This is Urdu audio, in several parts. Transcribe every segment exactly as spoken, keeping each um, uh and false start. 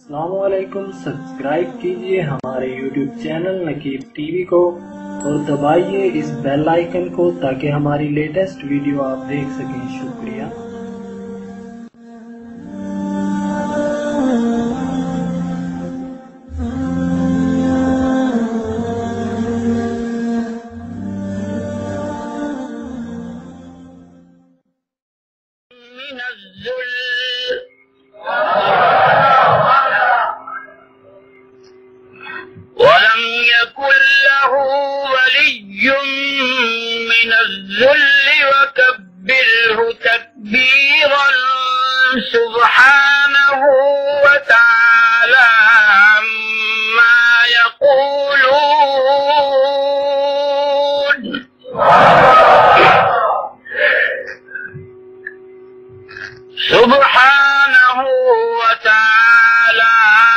السلام علیکم، سبسکرائب کیجئے ہمارے یوٹیوب چینل نقیب ٹی وی کو اور دبائیے اس بیل آئیکن کو تاکہ ہماری لیٹسٹ ویڈیو آپ دیکھ سکیں۔ شکریہ۔ من الذل ولم يكن له ولي من الذل وكبره تكبيرا سبحانه وتعالى عما يقولون سبحانه وتعالى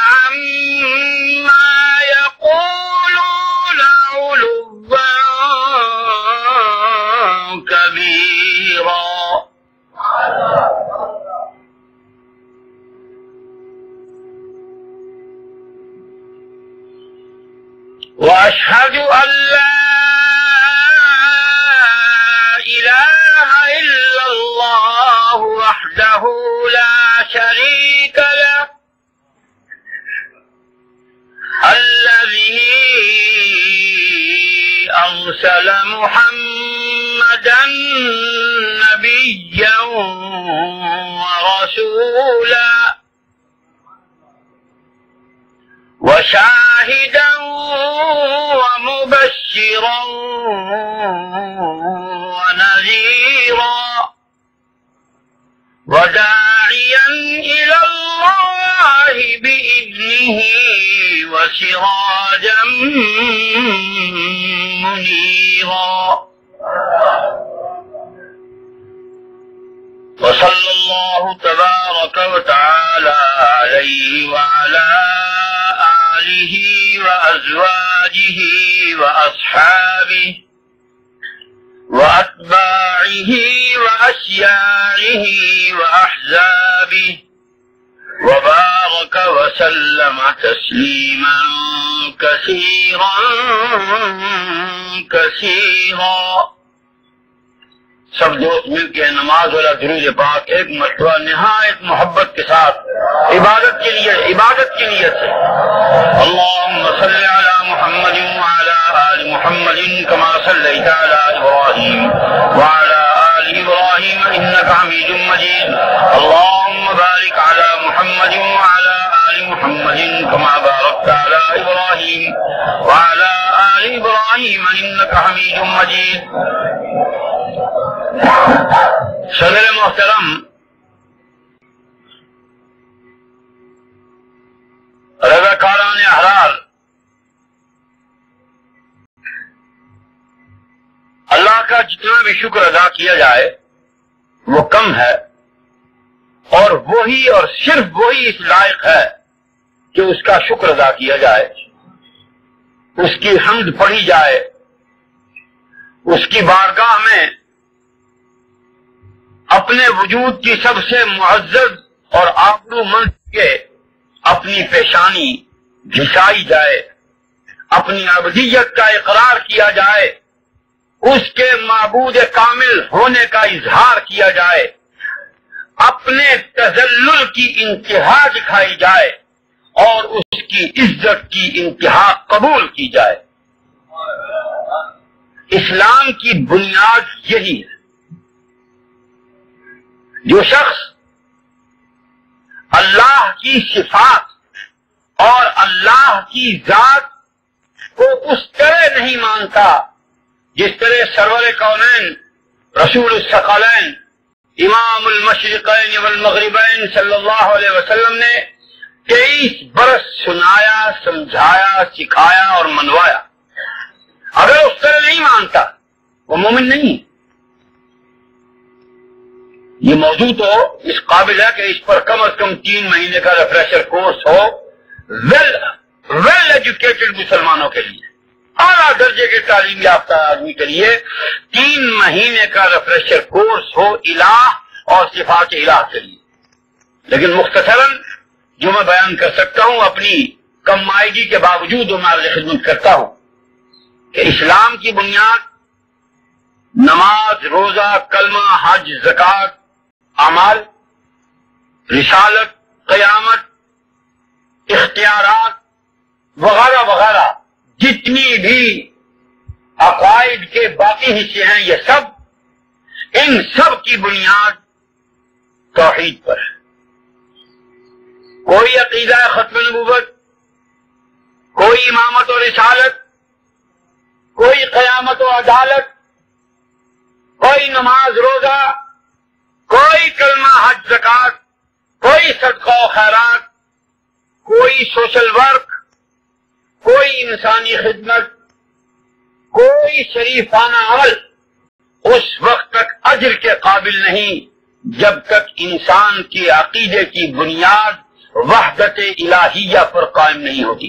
عما يقولون علوا كبيرا وأشهد أن لا إله إلا الله وحده لا شريك له الذي أرسل محمدا نبيا ورسولا وشاهدا ومبشرا ونذيرا وداعيا إلى الله بإذنه وسراجا منيرا وصلى الله تبارك وتعالى عليه وعلى آله وأزواجه وأصحابه وأتباعه وأشياعه وأحزابه وبارك وسلم تسليما كثيرا كثيرا۔ سب دوست مل کے نماز والا درود پاک ایک مرتبہ نہایت محبت کے ساتھ عبادت کے لیے عبادت کی نیت سے اللهم صل على محمد وعلى آل محمد كما صليت على إبراهيم وعلى آل إبراهيم إنك حميد مجيد اللهم بارك على محمد وعلى آل محمد كما باركت على إبراهيم وعلى آل إبراهيم إنك حميد مجيد۔ صدر محترم، رضاکاران احرار، اللہ کا جتنا بھی شکر ادا کیا جائے وہ کم ہے، اور وہی اور صرف وہی اس لائق ہے کہ اس کا شکر ادا کیا جائے، اس کی حمد پڑھی جائے، اس کی بارگاہ میں اپنے وجود کی سب سے معزز اور آبرو مند کے اپنی پیشانی گھسائی جائے، اپنی عبدیت کا اقرار کیا جائے، اس کے معبود کامل ہونے کا اظہار کیا جائے، اپنے تذلل کی انتہا دکھائی جائے اور اس کی عزت کی انتہا قبول کی جائے۔ اسلام کی بنیاد یہی ہے۔ جو شخص اللہ کی صفات اور اللہ کی ذات کو اس طرح نہیں مانتا جس طرح سرور کونین رسول الثقلین امام المشرقین والمغربین صلی اللہ علیہ وسلم نے تیئیس برس سنایا، سمجھایا، سکھایا اور منوایا۔ اگر اس طرح نہیں مانتا وہ مومن نہیں۔ یہ موضوع تو اس قابل ہے کہ اس پر کم از کم تین مہینے کا ریفریشر کورس ہو ویل ویل ایجوکیٹڈ مسلمانوں کے لیے، اعلیٰ درجے کے تعلیم یافتہ آدمی کے لیے تین مہینے کا ریفریشر کورس ہو الہ اور صفات الہ کے لیے۔ لیکن مختصراً جو میں بیان کر سکتا ہوں اپنی کم مائگی کے باوجود میں عرض خدمت کرتا ہوں کہ اسلام کی بنیاد نماز، روزہ، کلمہ، حج، زکوٰۃ، اعمال، رسالت، قیامت، اختیارات وغیرہ وغیرہ جتنی بھی عقائد کے باقی حصے ہیں، یہ سب ان سب کی بنیاد توحید پر ہے۔ کوئی عقیدہ ختم نبوت، کوئی امامت و رسالت، کوئی قیامت و عدالت، کوئی نماز روزہ، کوئی کلمہ حج زکوٰۃ، کوئی صدقہ و خیرات، کوئی سوشل ورک، کوئی انسانی خدمت، کوئی شریفانہ عمل اس وقت تک اجر کے قابل نہیں جب تک انسان کے عقیدے کی بنیاد وحدت الہیہ پر قائم نہیں ہوتی۔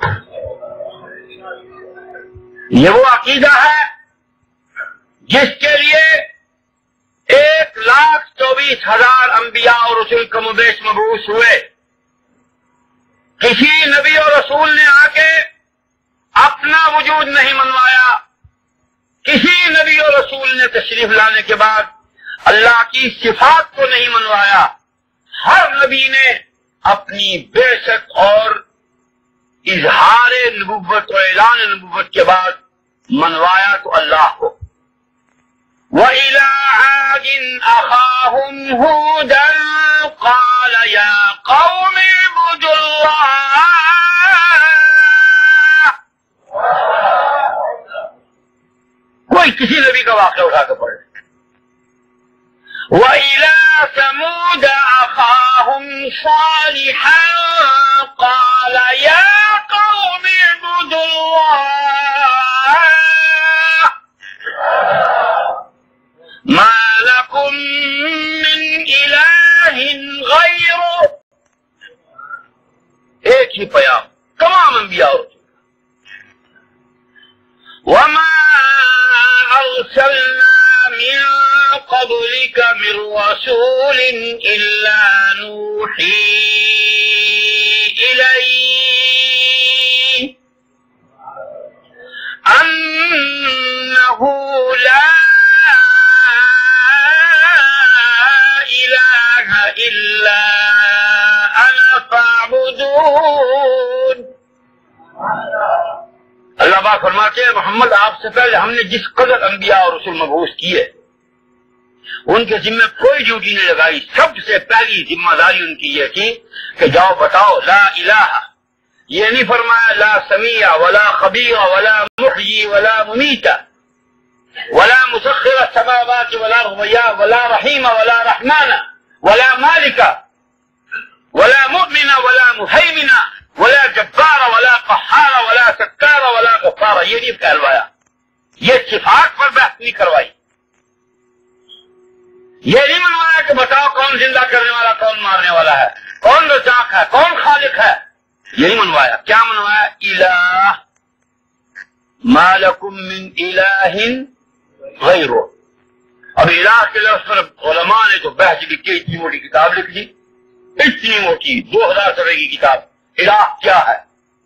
یہ وہ عقیدہ ہے جس کے لیے ایک لاکھ چوبیس ہزار انبیاء اور رسول کم و بیش مبعوث ہوئے۔ کسی نبی اور رسول نے آ کے اپنا وجود نہیں منوایا، کسی نبی اور رسول نے تشریف لانے کے بعد اللہ کی صفات کو نہیں منوایا۔ ہر نبی نے اپنی بعثت اور اظہار نبوت و اعلان نبوت کے بعد منوایا تو اللہ کو۔ وَإِلَىٰ عَادٍ أَخَاهُمْ هُودًا قَالَ يَا قَوْمِ اعْبُدُوا اللَّهَ۔ کوئی کسی نبی کا واقعہ اٹھا کے پڑھے۔ وَإِلَىٰ ثَمُودَ أَخَاهُمْ صَالِحًا قَالَ يَا قَوْمِ اعْبُدُوا اللَّهَ مَا لَكُم مِّنْ إِلَٰهٍ غَيْرُهُ۔ ایک ہی پیام تمام انبیاء اور وَمَا أَرْسَلْنَا مِن قَبْلِكَ مِن رَّسُولٍ إِلَّا نُوحِي إِلَيْهِ أَنَّهُ لَا إِلَٰهَ إِلَّا أَنَا فَاعْبُدُونِ۔ اللہ پاک فرماتے ہیں محمد آپ سے پہلے ہم نے جس قدر انبیاء اور رسول مبعوث کیے ان کے ذمہ کوئی ڈیوٹی نہیں لگائی۔ سب سے پہلی ذمہ داری ان کی یہ تھی کہ جاؤ بتاؤ لا الہ۔ یہ نہیں فرمایا لا سمیع ولا خبیر ولا محیی ولا ممیت ولا مسخر السماوات والارض ولا رحیم ولا رحمان ولا مالک ولا مؤمن ولا مہیمن ولا جبار ولا قہار ولا ستار ولا غفار۔ یہ نہیں کہلوایا، یہ صفات پر بحث نہیں کروائی، یہ نہیں منوایا کہ بتاؤ کون زندہ کرنے والا، کون مارنے والا ہے، کون رزاق ہے، کون خالق ہے، یہ نہیں منوایا۔ کیا منوایا؟ الہ ما لکم من الہ غیرہ۔ اب الہ کے لفظ پر علماء نے تو بحث لکھی، اتنی موٹی کتاب لکھ دی، اتنی موٹی دو ہزار صفحے کی کتاب الہ کیا ہے۔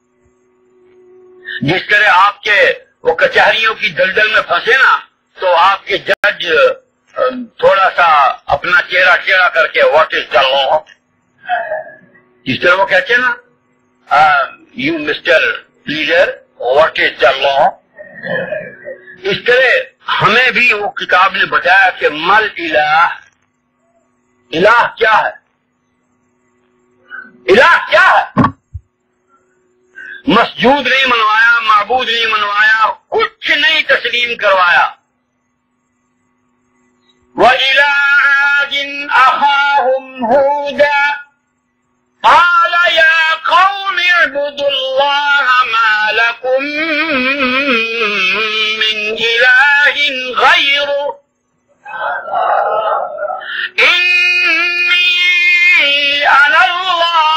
جس طرح آپ کے وہ کچہریوں کی دلدل میں پھنسے نا تو آپ کے جج تھوڑا سا اپنا چہرہ چہرہ کر کے واٹ از دا لا، جس طرح وہ کہتے ہیں نا you mister leader what is the law, اس طرح ہمیں بھی وہ کتاب نے بتایا کہ مل الہ، الہ کیا ہے، الہ کیا ہے۔ مسجود نہیں منوایا، معبود نہیں منوایا، کچھ نہیں تسلیم کروایا۔ وَإِلَىٰ عَادٍ أَخَاهُمْ هُودًا قَالَ يَا قَوْمِ اعْبُدُوا اللَّهَ مَا لَكُم مِّنْ إِلَٰهٍ غَيْرُهُ إِنِّي أَنَا اللَّهُ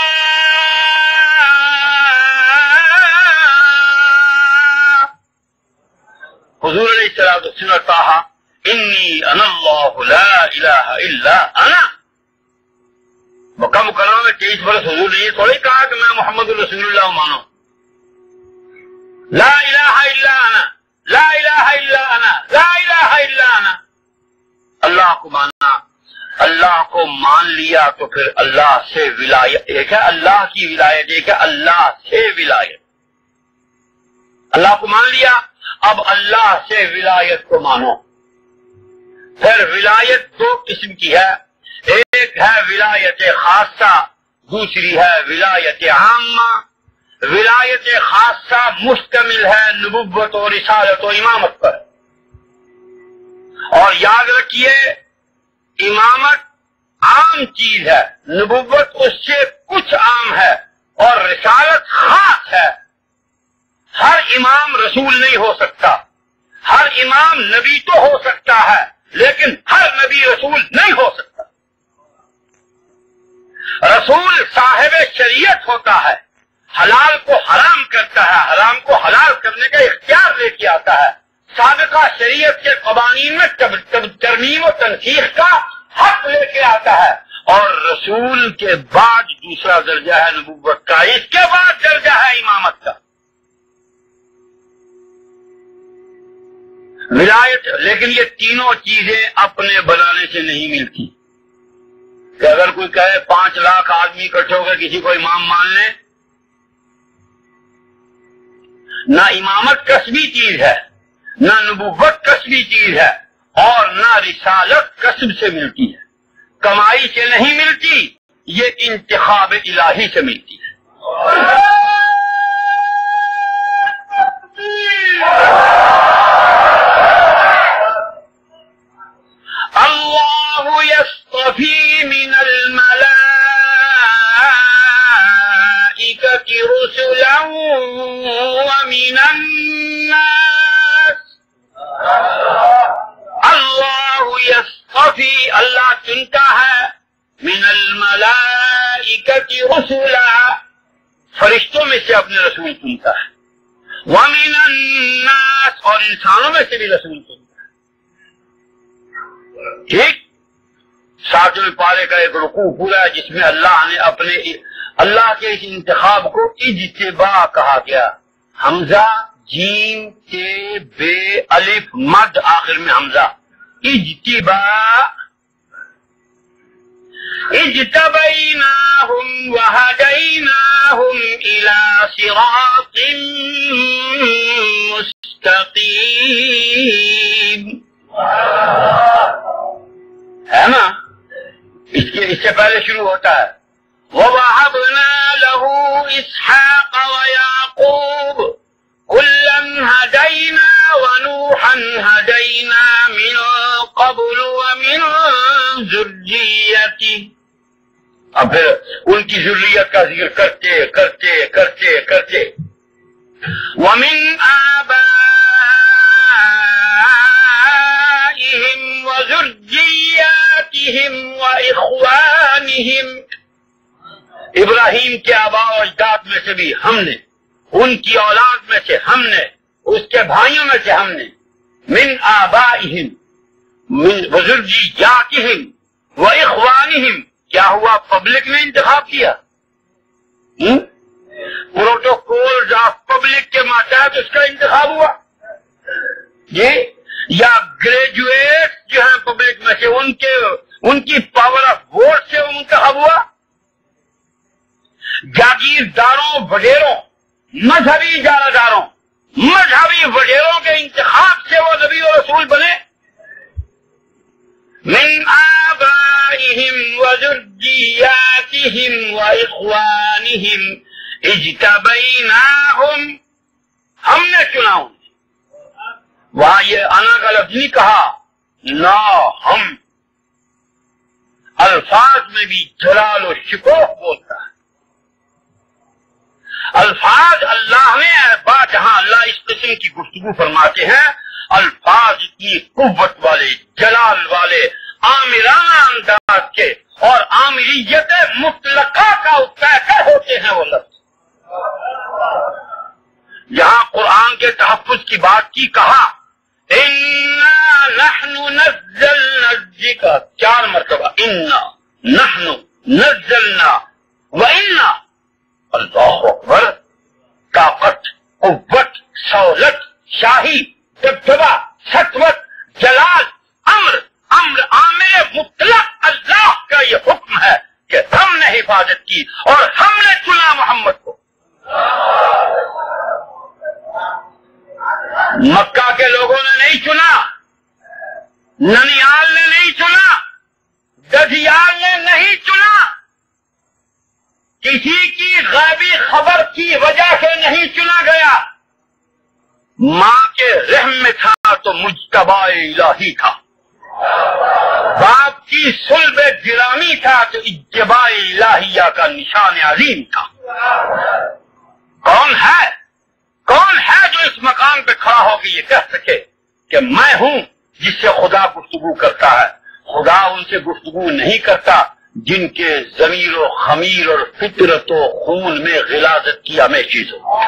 حضور علیہ السلام سورۃ طٰہٰ انی انا اللہ لا الہ الا انا۔ مکہ مکرمہ میں تیئیس برس حضور نے یہ تھوڑی کہا کہ میں محمد رسول اللہ مانو. لا الہ الا انا لا الہ الا انا لا الہ الا انا. اللہ کو ماننا، اللہ کو مان لیا تو پھر اللہ سے ولایت. ایک ہے اللہ کی ولایت، ایک ہے اللہ سے ولایت. اللہ کو مان لیا، اب اللہ سے ولایت کو مانو. پھر ولایت دو قسم کی ہے، ایک ہے ولایت خاصہ، دوسری ہے ولایت عامہ. ولایت خاصہ مشتمل ہے نبوت و رسالت و امامت پر. اور یاد رکھیے امامت عام چیز ہے، نبوت اس سے کچھ عام ہے، اور رسالت خاص ہے. ہر امام رسول نہیں ہو سکتا، ہر امام نبی تو ہو سکتا ہے لیکن ہر نبی رسول نہیں ہو سکتا. رسول صاحب شریعت ہوتا ہے، حلال کو حرام کرتا ہے، حرام کو حلال کرنے کا اختیار لے کے آتا ہے، سابقہ شریعت کے قوانین میں ترمیم و تنسیخ کا حق لے کے آتا ہے. اور رسول کے بعد دوسرا درجہ ہے نبوت کا، اس کے بعد درجہ ہے امامت کا. ولایت، لیکن یہ تینوں چیزیں اپنے بنانے سے نہیں ملتی. کہ اگر کوئی کہے پانچ لاکھ آدمی اکٹھے ہو کر کسی کو امام مان لیں، نہ امامت کسبی چیز ہے، نہ نبوت کسبی چیز ہے، اور نہ رسالت کسب سے ملتی ہے، کمائی سے نہیں ملتی، یہ انتخاب الہی سے ملتی ہے. اللہ یصطفی من الملائکۃ رسلا ومن الناس. اللہ یصطفی، اللہ چنتا ہے، من الملائکۃ رسلا، فرشتوں میں سے اپنے رسول چنتا ہے، ومن الناس، اور انسانوں میں سے بھی رسول چنتا ہے. ٹھیک. ساتویں پارے کا ایک رکوع پورا ہے جس میں اللہ نے اپنے اللہ کے اس انتخاب کو اجتباء کہا گیا. حمزہ جیم تے بے الف مد آخر میں حمزہ، اجتباء. اجتبیناہم وہدیناہم الی صراط مستقیم. ہے نا؟ اس کے اس سے پہلے شروع ہوتا ہے وَوَهَبْنَا لَهُ إِسْحَاقَ وَيَعْقُوبَ كُلًّا هَدَيْنَا وَنُوحًا هَدَيْنَا مِن قَبْلُ وَمِن ذُرِّيَّتِهِ. اب پھر ان کی ذریت کا ذکر کرتے کرتے کرتے کرتے وَمِنْ آبَائِهِمْ وَذُرِّيَّاتِهِمْ وَإِخْوَانِهِمْ. ابراہیم کے آباء و اجداد میں سے بھی ہم نے، ان کی اولاد میں سے ہم نے، اس کے بھائیوں میں سے ہم نے، من آبائہم وذریاتہم واخوانہم. کیا ہوا؟ پبلک نے انتخاب کیا، پروٹوکول آف پبلک کے ماتحت اس کا انتخاب ہوا جی، یا گریجویٹ جو ہیں پبلک میں سے ان کے ان کی پاور آف ووٹ سے منتخب ہوا. جاگیرداروں وڈیروں مذہبی اجارہ داروں مذہبی وڈیروں کے انتخاب سے وہ نبی و رسول بنے. من آبائہم وذریاتہم واخوانہم اجتبیناہم، ہم نے چنا ہوں. وہاں یہ انا کا لفظ نہیں کہا، نا ہم. الفاظ میں بھی جلال و شکوہ بولتا ہے. الفاظ اللہ نے بات جہاں اللہ اس قسم کی گفتگو فرماتے ہیں، الفاظ اتنی قوت والے، جلال والے، آمرانہ انداز کے اور آمریت مطلقہ کا پیکر ہوتے ہیں وہ لفظ. یہاں قرآن کے تحفظ کی بات کی، کہا اِنَّا نَحْنُ نَزَّلْنَا الذِّكْرَ، چار مرتبہ اِنَّا نَحْنُ نزلنا وإنا اللہ اکبر، طاقت، قوت، سہولت، شاہی، دبدبا، سطوت، جلال، امر امر عامر مطلق اللہ کا یہ حکم ہے کہ ہم نے حفاظت کی اور ہم نے چنا محمد کو۔ مکہ کے لوگوں نے نہیں چنا، ننیال نے نہیں چنا، ددیال نے نہیں چنا، کسی کی غیبی خبر کی وجہ سے نہیں چنا گیا، ماں کے رحم میں تھا تو مجتبی الہی تھا، باپ کی صلب گرامی تھا تو اجتباء الہیہ کا نشان عظیم تھا۔ کون ہے کون ہے جو اس مقام پہ کھڑا ہو کے یہ کہہ سکے کہ میں ہوں جس سے خدا گفتگو کرتا ہے؟ خدا ان سے گفتگو نہیں کرتا جن کے ضمیر و خمیر اور فطرت و خون میں غلاظت کی ہمیں چیز ہو،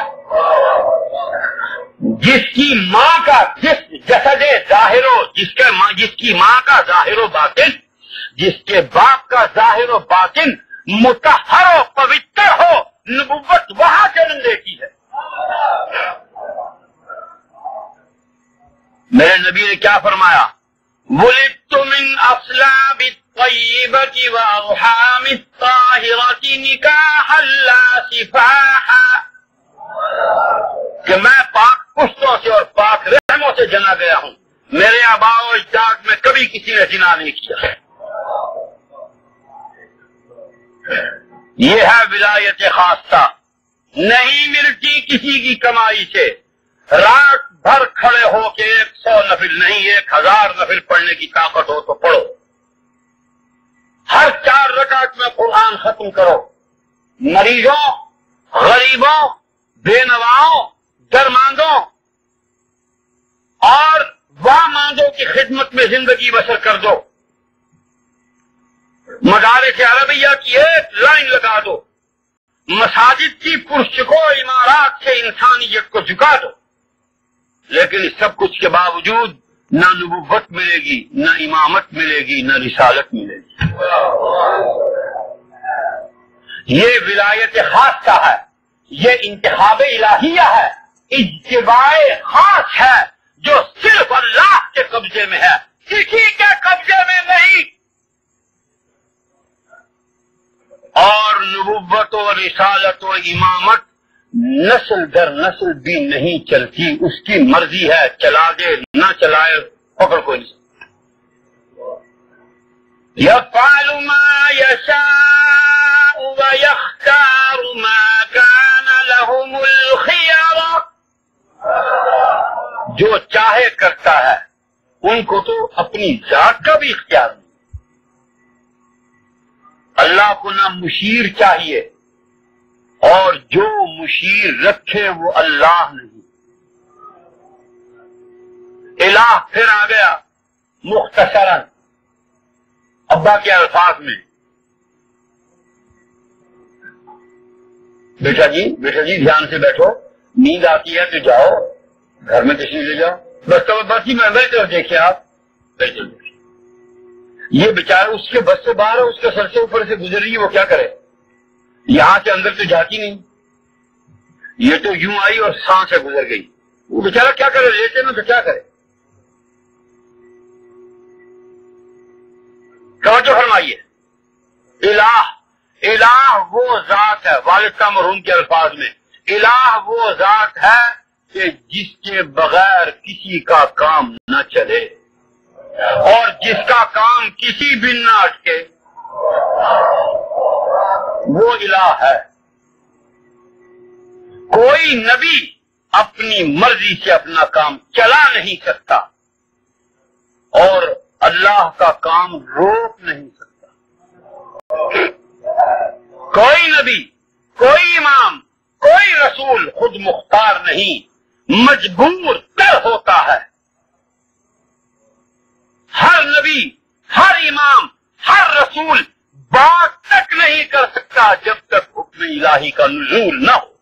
جس کی ماں کا جس جسد ظاہر و جس کے ماں جس کی ماں کا ظاہر و باطن، جس کے باپ کا ظاہر و باطن مطہر و پوتر ہو، نبوت وہاں جنم لیتی ہے۔ میرے نبی نے کیا فرمایا؟ وَلِدْتُ مِنْ أَصْلَابِ الطَّيِّبَةِ وَأَرْحَامِ الطَّاهِرَةِ نِكَاحًا لَا سِفَاحًا، کہ میں پاک پشتوں سے اور پاک رحموں سے جنا گیا ہوں، میرے آباء و اجداد میں کبھی کسی نے جنا نہیں کیا۔ یہ ہے ولایت خاصہ، نہیں ملتی کسی کی کمائی سے۔ رات بھر کھڑے ہو کے ایک سو نفل نہیں، ایک ہزار نفل پڑھنے کی طاقت ہو تو پڑھو، ہر چار رکعت میں قرآن ختم کرو، مریضوں، غریبوں، بے نواؤں، درماندوں اور واماندوں کی خدمت میں زندگی بسر کر دو، مدارس عربیہ کی ایک لائن لگا دو، مساجد کی پرشکو عمارات سے انسانیت کو جھکا دو، لیکن اس سب کچھ کے باوجود نہ نبوت ملے گی، نہ امامت ملے گی، نہ رسالت ملے گی۔ یہ ولایت خاصہ ہے، یہ انتخاب الہیہ ہے، اجتباء خاص ہے جو صرف اللہ کے قبضے میں ہے، کسی کے قبضے میں نہیں۔ اور نبوت و رسالت و امامت نسل در نسل بھی نہیں چلتی، اس کی مرضی ہے، چلا دے نہ چلائے پکڑ کوئی نہیں۔ یفعل ما یشاء ویختار ما کان لهم الخیار، جو چاہے کرتا ہے، ان کو تو اپنی ذات کا بھی اختیار نہیں۔ اللہ کو نہ مشیر چاہیے، اور جو مشیر رکھے وہ اللہ نہیں۔ الہ پھر آ گیا مختصراً ابا کے الفاظ میں، بیٹا جی بیٹا جی دھیان سے بیٹھو، نیند آتی ہے تو جاؤ گھر میں تشریف لے جاؤ، بس تو بس ہی میں بیٹھ کر دیکھیں آپ بیٹھے بیٹھے۔ یہ بیچارہ اس کے بس سے باہر ہے، اس کے سر سے اوپر سے گزر رہی ہے، وہ کیا کرے؟ یہاں سے اندر تو جاتی نہیں، یہ تو یوں آئی اور سانس سے گزر گئی، وہ بیچارہ کیا کرے؟ لیٹے نا تو کیا کرے؟ توجہ فرمائیے، الہ الہ وہ ذات ہے، والد کا مرحوم کے الفاظ میں، الہ وہ ذات ہے کہ جس کے بغیر کسی کا کام نہ چلے اور جس کا کام کسی بھی نہ اٹکے، وہ الہ ہے۔ کوئی نبی اپنی مرضی سے اپنا کام چلا نہیں سکتا اور اللہ کا کام روک نہیں سکتا۔ کوئی نبی، کوئی امام، کوئی رسول خود مختار نہیں، مجبور تر ہوتا ہے۔ ہر نبی، ہر امام، ہر رسول بات تک نہیں کر سکتا جب تک حکم الہی کا نزول نہ ہو۔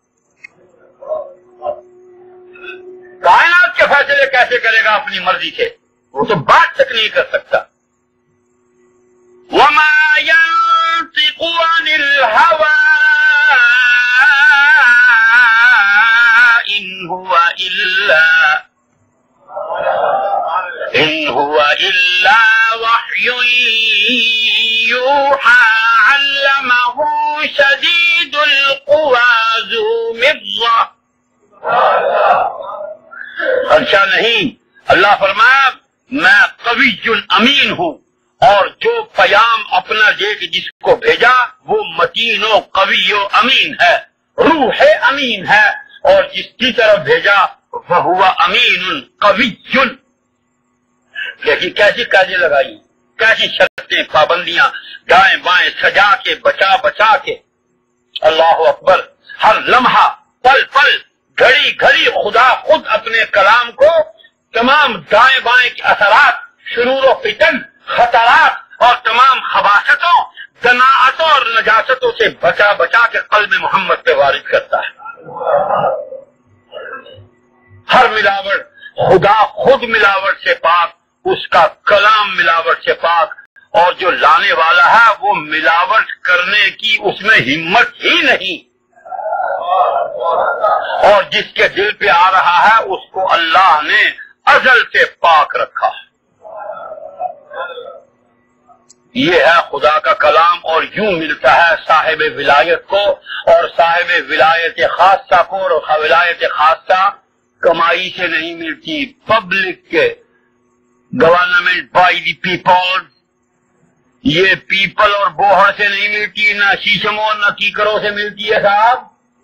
کائنات کے فیصلے کیسے کرے گا اپنی مرضی سے؟ وہ تو بات تک نہیں کر سکتا۔ وَمَا يَنطِقُ علمہ شدید القوى ذو مرة. اچھا نہیں، اللہ فرمایا میں قوی امین ہوں، اور جو پیام اپنا دے کے جس کو بھیجا وہ متین و قوی و امین ہے، روح امین ہے، اور جس کی طرف بھیجا وہ امین قوی. لیکن کیسی قاعدے لگائی، کیسی شرطیں پابندیاں دائیں بائیں سجا کے بچا بچا کے. اللہ اکبر. ہر لمحہ پل پل گھڑی گھڑی خدا خود اپنے کلام کو تمام دائیں بائیں کے اثرات، شرور و فتن، خطرات اور تمام خباثتوں، دناعتوں اور نجاستوں سے بچا بچا کے قلب محمد پہ وارد کرتا ہے. ہر ملاوٹ خدا خود ملاوٹ سے پاک، اس کا کلام ملاوٹ سے پاک، اور جو لانے والا ہے وہ ملاوٹ کرنے کی اس میں ہمت ہی نہیں. اور جس کے دل پہ آ رہا ہے اس کو اللہ نے ازل سے پاک رکھا. یہ ہے خدا کا کلام، اور یوں ملتا ہے صاحب ولایت کو، اور صاحب ولایت خاصہ کو. اور ولایت خاصہ کمائی سے نہیں ملتی، پبلک کے، گورنمنٹ بائی دی پیپل. یہ پیپل اور بوہر سے نہیں ملتی، نہ شیشموں نہ کیکروں سے ملتی ہے صاحب.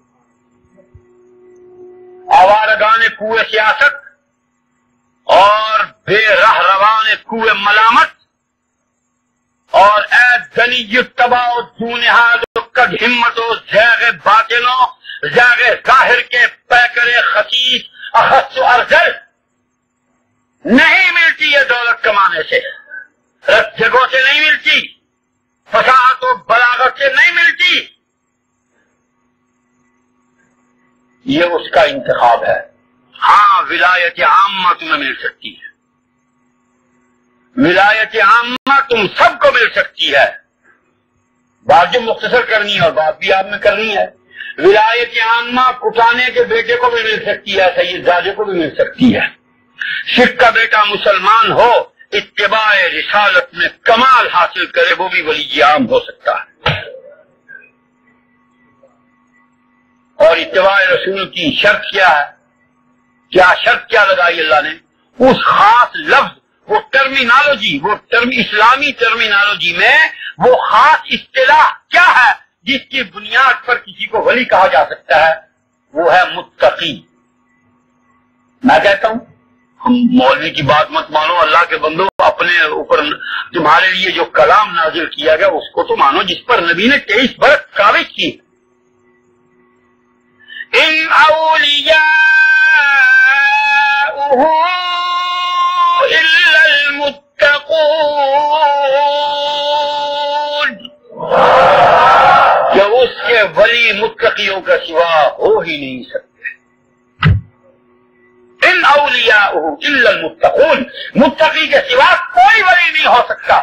آوارگان کوئے سیاست اور بے رہ روان کوئے ملامت، اور اے دنی تباہ و دونہاد و کد ہمت و زیغ باطنوں زیغ ظاہر کے پیکر خسیس اخص و ارزل، نہیں ملتی یہ دولت کمانے سے، جگہوں سے نہیں ملتی، فصاحت و بلاغت سے نہیں ملتی. یہ اس کا انتخاب ہے. ہاں ولایت عامہ تمہیں مل سکتی ہے، ولایت عامہ تم سب کو مل سکتی ہے. بات جو مختصر کرنی ہے اور بات بھی آپ میں کرنی ہے. ولایت عامہ کٹانے کے بیٹے کو بھی مل سکتی ہے، سید زادے کو بھی مل سکتی ہے. سکھ کا بیٹا مسلمان ہو، اتباع رسالت میں کمال حاصل کرے، وہ بھی ولی عام ہو سکتا ہے. اور اتباع رسول کی شرط کیا ہے؟ کیا شرط کیا لگائی اللہ نے؟ اس خاص لفظ، وہ ٹرمینالوجی، وہ ٹرم اسلامی ٹرمینالوجی میں وہ خاص اصطلاح کیا ہے جس کی بنیاد پر کسی کو ولی کہا جا سکتا ہے؟ وہ ہے متقی. میں کہتا ہوں مولوی کی بات مت مانو، اللہ کے بندو، اپنے اوپر تمہارے لیے جو کلام نازل کیا گیا اس کو تو مانو جس پر نبی نے تیئیس برس کاوش کی. ان اولیاؤہ الا المتقون، کہ اس کے ولی متقیوں کا سوا ہو ہی نہیں سکتے. ان اولیاؤہ الا المتقون، متقی کے سوا کوئی ولی نہیں ہو سکتا.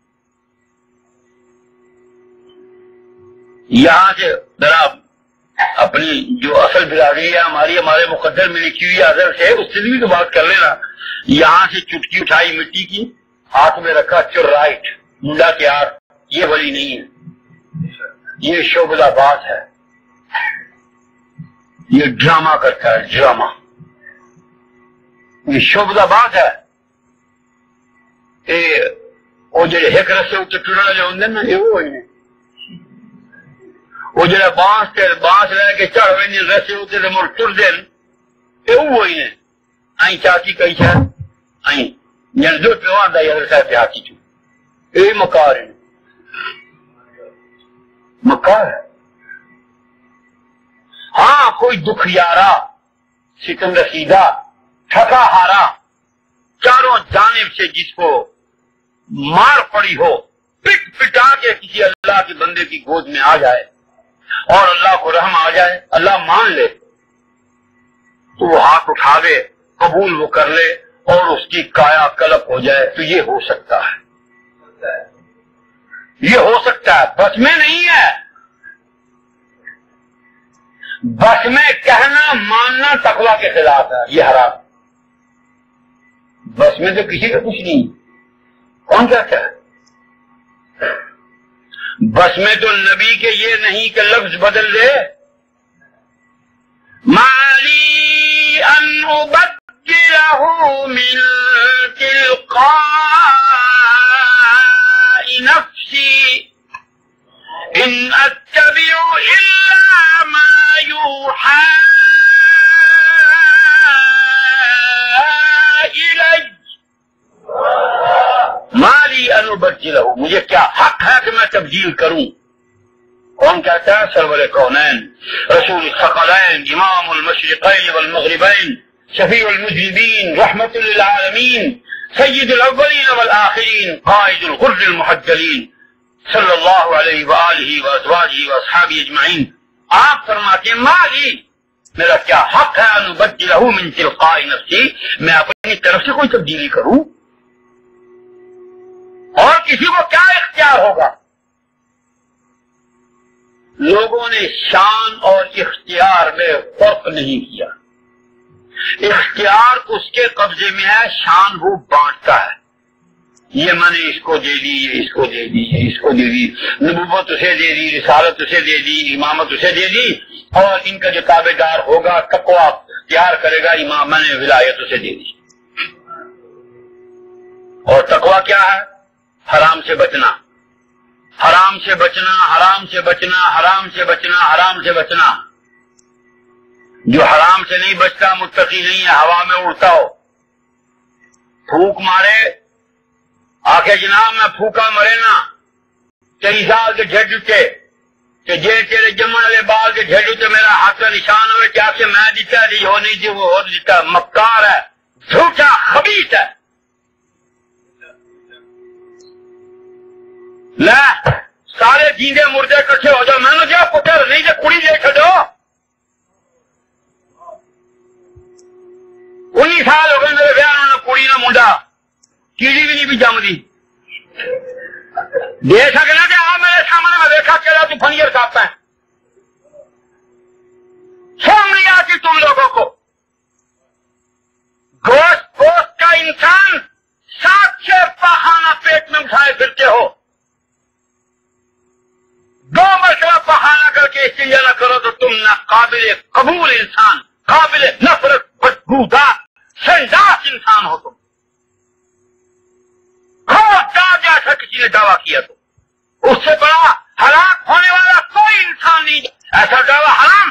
یہاں سے ذرا اپنی جو اصل برادری ہے ہماری، ہمارے مقدر میں لکھی ہوئی ازل سے، اس سے بھی تو بات کر لینا. یہاں سے چٹکی اٹھائی مٹی کی، ہاتھ میں رکھا چر رائٹ منڈا کے ہاتھ، یہ ولی نہیں ہے، یہ شعبدہ باز ہے، یہ ڈرامہ کرتا ہے، ڈرامہ. یہ شعبدہ باز ہے. وہ جڑے ایک رسے اتنے ٹرنے والے ہوندے نا، یہ وہ ہی وہ جڑا بانس کے بانس لے کے چڑھ ہوئے رسے ہوتے تھے مڑ ٹر دین، یہ وہی نے. آئی چاچی کئی شاید آئی جن جو پیوان دا یہ صاحب دیہاتی چو، اے مکار ہے، مکار ہے. ہاں کوئی دکھ یارا، ستم رسیدہ، تھکا ہارا، چاروں جانب سے جس کو مار پڑی ہو، پٹ پٹا کے کسی اللہ کے بندے کی گود میں آ جائے اور اللہ کو رحم آ جائے، اللہ مان لے تو وہ ہاتھ اٹھا دے، قبول وہ کر لے اور اس کی کایا کلپ ہو جائے، تو یہ ہو سکتا ہے، یہ ہو سکتا ہے. بس میں نہیں ہے، بس میں کہنا ماننا تقویٰ کے خلاف ہے، یہ حرام. بس میں تو کسی کا کچھ نہیں. کون کہتا ہے بس میں تو نبی کے یہ نہیں کہ لفظ بدل دے، مالی ان ابدلہ من تلقاء نفسی ان اتبع الا ما یوحی الی، مالی ان ابدلہ، مجھے کیا حق ہے کہ میں تبدیل کروں؟ کون کہتا ہے؟ سرور کونین، رسول الثقلین، امام المشرقین والمغربین، شفیع المذنبین، رحمت للعالمین، سید الاولین والآخرین، قائد الغر المحجلین، صلی اللہ علیہ وآلہ وازواجہ واصحابہ اجمعین۔ آپ فرماتے ہیں مالی، میرا کیا حق ہے ان ابدلہ من تلقاء نفسی، میں اپنی طرف سے کوئی تبدیلی کروں؟ اور کسی کو کیا اختیار ہوگا؟ لوگوں نے شان اور اختیار میں فرق نہیں کیا۔ اختیار اس کے قبضے میں ہے، شان وہ بانٹتا ہے، یہ میں نے اس کو دے دی، یہ اس کو دے دی، یہ اس کو دے دی، نبوت اسے دے دی، رسالت اسے دے دی، امامت اسے دے دی، اور ان کا جو تابع دار ہوگا تقوی اختیار کرے گا، امام میں نے ولایت اسے دے دی۔ اور تقوی کیا ہے؟ حرام سے بچنا، حرام سے بچنا، حرام سے بچنا، حرام سے بچنا، حرام سے بچنا۔ جو حرام سے نہیں بچتا متقی نہیں ہے، ہوا میں اڑتا ہو، پھونک مارے، آخر جناب میں پھوکا مرے نا تیری سال کے جھڑ جھٹے کہ جے تیرے جمع والے بال کے جھڑ جھٹے میرا ہاتھ کا نشان ہوئے کیا کہ میں دیتا نہیں ہو نہیں تھی وہ ہو دیتا، مکار ہے، جھوٹا خبیث ہے۔ لے سارے جیندے مردے کٹھے ہو جاؤ، میں نے کیا پتر نہیں کہ کڑی لے چڑھو، انیس سال ہو گئے میرے بیاہ نہ کڑی نہ منڈا، کیڑی بھی نہیں بھی جم دی، دے سکنا کہ آپ میرے سامنے میں دیکھا کہ تو فنیر کھاتا ہے، سوم نہیں آتی تم لوگوں کو، گوشت گوشت کا انسان ساتھ سے پہانا پیٹ میں اٹھائے پھرتے ہو، دو مرتبہ بہانا کر کے استنجا نہ کرو تو تم نہ قابل قبول انسان، قابل نفرت بدبودار سنداس انسان ہو تم۔ خدا جیسا کسی نے دعویٰ کیا تو اس سے بڑا ہلاک ہونے والا کوئی انسان نہیں، ایسا دعویٰ حرام۔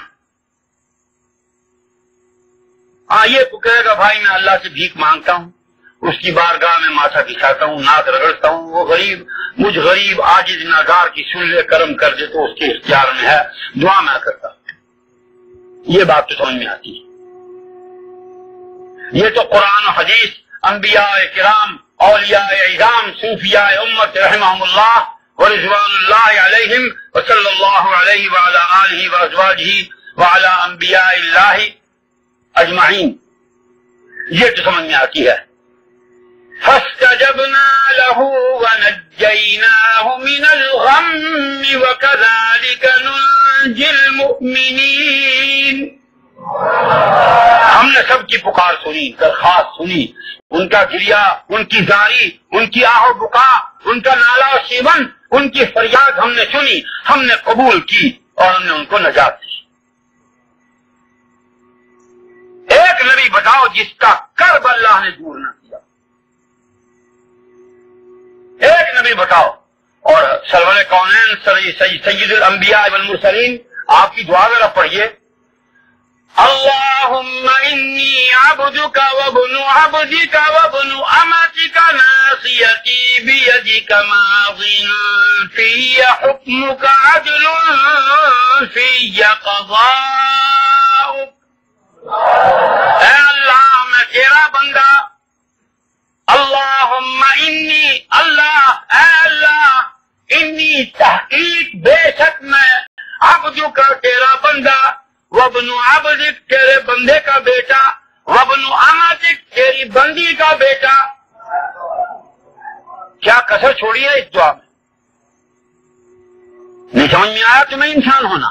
ہاں یہ کہے گا بھائی میں اللہ سے بھیک مانگتا ہوں، اس کی بارگاہ میں ماتھا بچھاتا ہوں، ناک رگڑتا ہوں، وہ غریب مجھ غریب عاجز ناگار کی سن لے کرم کر دے تو اس کے اختیار میں ہے، دعا میں کرتا ہوں۔ یہ بات تو سمجھ میں آتی ہے۔ یہ تو قرآن و حدیث، انبیاء کرام، اولیاء اعظام، صوفیاء امت رحمہم اللہ ورضوان اللہ علیہم وصلی اللہ علیہ وعلی آلہ وازواجہ وعلی انبیاء اللہ اجمعین، یہ تو سمجھ میں آتی ہے۔ فاستجبنا له ونجيناه من الغم وكذلك ننجي المؤمنين۔ ہم نے سب کی پکار سنی، درخواست سنی، ان کا گریا، ان کی زاری، ان کی آہ و بکا، ان کا نالا و شیون، ان کی فریاد ہم نے سنی، ہم نے قبول کی اور ہم نے ان کو نجات دی۔ ایک نبی بتاؤ جس کا کرب اللہ نے دور نہ کیا، ایک نبی بتاؤ۔ اور سرور کونین سید الانبیاء والمرسلین آپ کی دعا ذرا پڑھیے، اللہم انی عبدک وابن عبدک وابن امتک ناصیتی بیدک ماض فی حکمک عدل فی قضاؤک۔ اے اللہ میں تیرا بندہ، اللہم انی، اللہ اے اللہ، انی تحقیق بے شک میں عبدو کا تیرا بندہ، وابن عبدک تیرے بندے کا بیٹا، وابن امتک تیری بندی کا بیٹا۔ کیا کسر چھوڑی ہے اس دعا میں؟ نہیں سمجھ میں آیا تمہیں انسان ہونا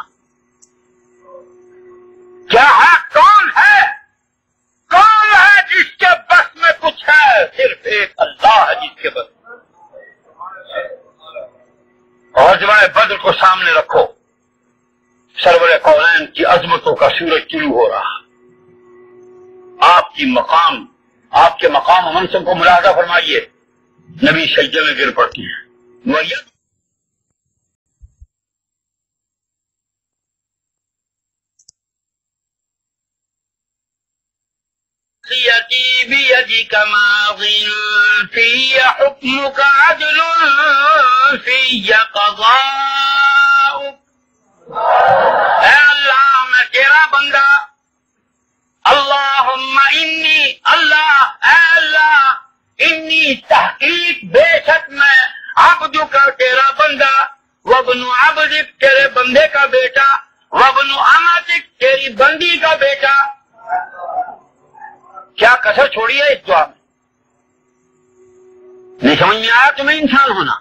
کیا ہے؟ کون ہے کون ہے جس کے بس میں کچھ ہے؟ صرف ایک اللہ ہے جس کے بس میں۔ اور جب غزوہ بدر کو سامنے رکھو، سرور کونین کی عظمتوں کا سورج طلوع ہو رہا، آپ کی مقام آپ کے مقام و منصب کو ملاحظہ فرمائیے، نبی سجدے میں گر پڑتی ہیں۔ يأتي بيدك ماض في حكمك عدل في قضاؤك، اے اللہ میں تیرا بندہ، اللہم انی، اللہ اے اللہ، انی تحقیق بے شک میں عبدک تیرا بندہ، وابن عبدک تیرے بندے کا بیٹا، وابن امتک تیری بندی کا بیٹا۔ کیا کسر چھوڑی ہے اس دعا میں؟ نہیں سمجھ میں آیا تمہیں انسان ہونا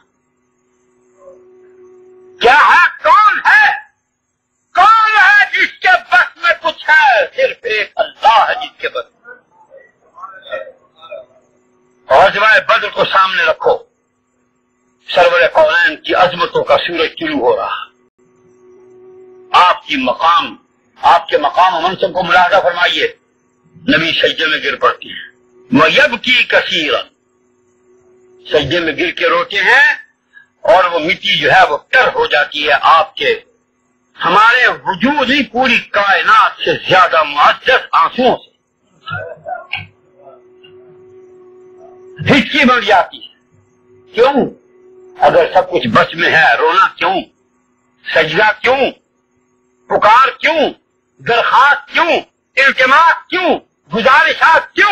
کیا ہے؟ کون ہے کون ہے جس کے بس میں کچھ ہے؟ صرف ایک اللہ ہے جس کے بس میں۔ اور غزوہ بدر کو سامنے رکھو، سرور کونین کی عظمتوں کا سورج طلوع ہو رہا، آپ کی مقام آپ کے مقام و منصب کو ملاحظہ فرمائیے، نبی سجدے میں گر پڑتی ہیں۔ وَيَبْكِي كَثِيرًا، سجدے میں گر کے روتے ہیں اور وہ مٹی جو ہے وہ تر ہو جاتی ہے آپ کے، ہمارے وجود ہی پوری کائنات سے زیادہ معزز آنسوؤں سے ہچکی بڑھ جاتی ہے۔ کیوں؟ اگر سب کچھ بس میں ہے، رونا کیوں؟ سجدہ کیوں؟ پکار کیوں؟ درخواست کیوں؟ التماس کیوں؟ گزارشات کیوں؟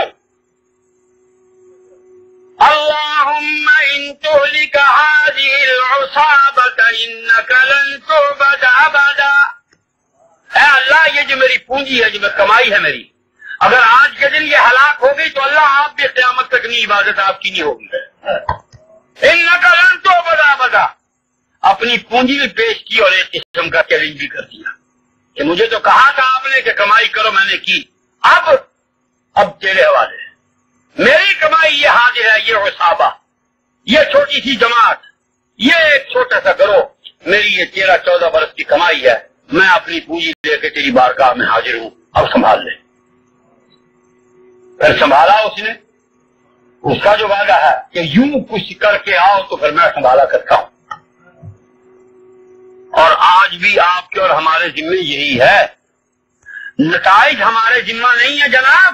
اللہم ان تہلک ہذہ العصابۃ انک لن تعبد ابدا، اے اللہ یہ جو میری پونجی ہے، جو میں کمائی ہے میری، اگر آج کے دن یہ ہلاک ہوگی تو اللہ آپ بھی قیامت تک نہیں، عبادت آپ کی نہیں ہوگی۔ انک لن تعبد ابدا، اپنی پونجی بھی پیش کی اور ایک قسم کا چیلنج بھی کر دیا کہ مجھے تو کہا تھا آپ نے کہ کمائی کرو، میں نے کی، اب اب تیرے حوالے ہے، میری کمائی یہ حاضر ہے، یہ عصابہ، یہ چھوٹی سی جماعت، یہ ایک چھوٹا سا گروہ، میری یہ تیرہ چودہ برس کی کمائی ہے، میں اپنی پونجی لے کے تیری بارگاہ میں حاضر ہوں، اب سنبھال لے۔ پھر سنبھالا اس نے، اس کا جو وعدہ ہے کہ یوں کچھ کر کے آؤ تو پھر میں سنبھالا کرتا ہوں۔ اور آج بھی آپ کے اور ہمارے ذمہ یہی ہے، نتائج ہمارے ذمہ نہیں ہے جناب۔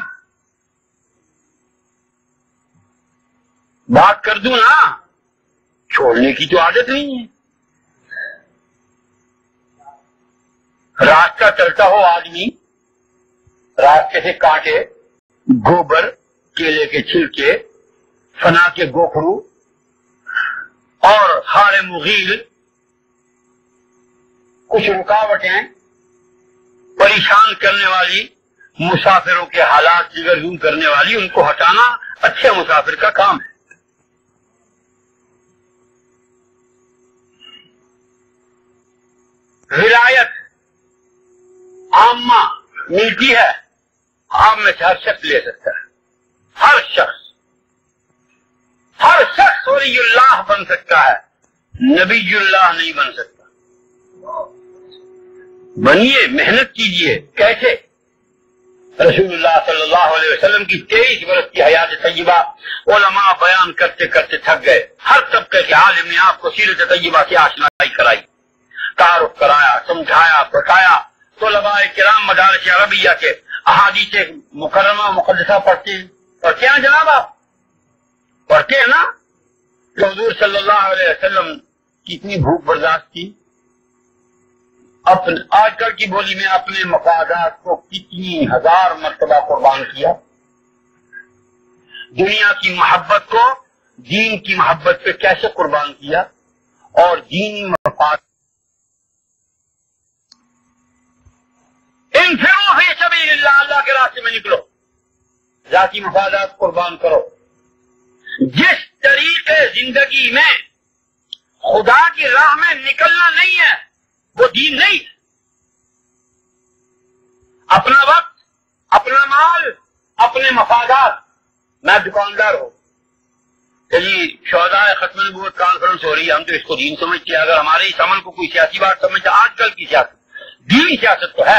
بات کر دوں نا، چھوڑنے کی تو عادت نہیں ہے۔ راستہ چلتا ہو آدمی، راستے سے کانٹے، گوبر، کیلے کے چھلکے، فنا کے گوکھرو اور ہاڑے مغیل، کچھ رکاوٹیں پریشان کرنے والی، مسافروں کے حالات جگرگون کرنے والی، ان کو ہٹانا اچھے مسافر کا کام ہے۔ ولایت عامہ ملتی ہے، عام میں سے ہر شخص لے سکتا ہے، ہر شخص ہر شخص ولی اللہ بن سکتا ہے، نبی اللہ نہیں بن سکتا۔ بنیے، محنت کیجئے۔ کیسے؟ رسول اللہ صلی اللہ علیہ وسلم کی تیئیس برس کی حیات طیبہ علماء بیان کرتے کرتے تھک گئے، ہر طبقے کے عالم نے آپ کو سیرت طیبہ سے آشنائی کرائی، تعارف کرایا، سمجھایا، بتایا۔ طلباء کرام مدارس عربیہ کے احادیث مکرمہ مقدسہ پڑھتے ہیں پڑھتے ہیں جناب، آپ پڑھتے ہیں نا کہ حضور صلی اللہ علیہ وسلم کتنی بھوک برداشت کی، اپنے آج کل کی بولی میں اپنے مفادات کو کتنی ہزار مرتبہ قربان کیا، دنیا کی محبت کو دین کی محبت پہ کیسے قربان کیا، اور دینی مفاد انفروا فی سبیل اللہ، اللہ کے راستے میں نکلو، ذاتی مفادات قربان کرو۔ جس طریقے زندگی میں خدا کی راہ میں نکلنا نہیں ہے وہ دین نہیں ہے۔ اپنا وقت، اپنا مال، اپنے مفادات، میں دکاندار ہوں، کہ جی شہدائے ختم نبوت کانفرنس ہو رہی ہے، ہم تو اس کو دین سمجھتے ہیں. اگر ہمارے اس عمل کو کوئی سیاسی بات سمجھتا، آج کل کی سیاست دینی سیاست تو ہے.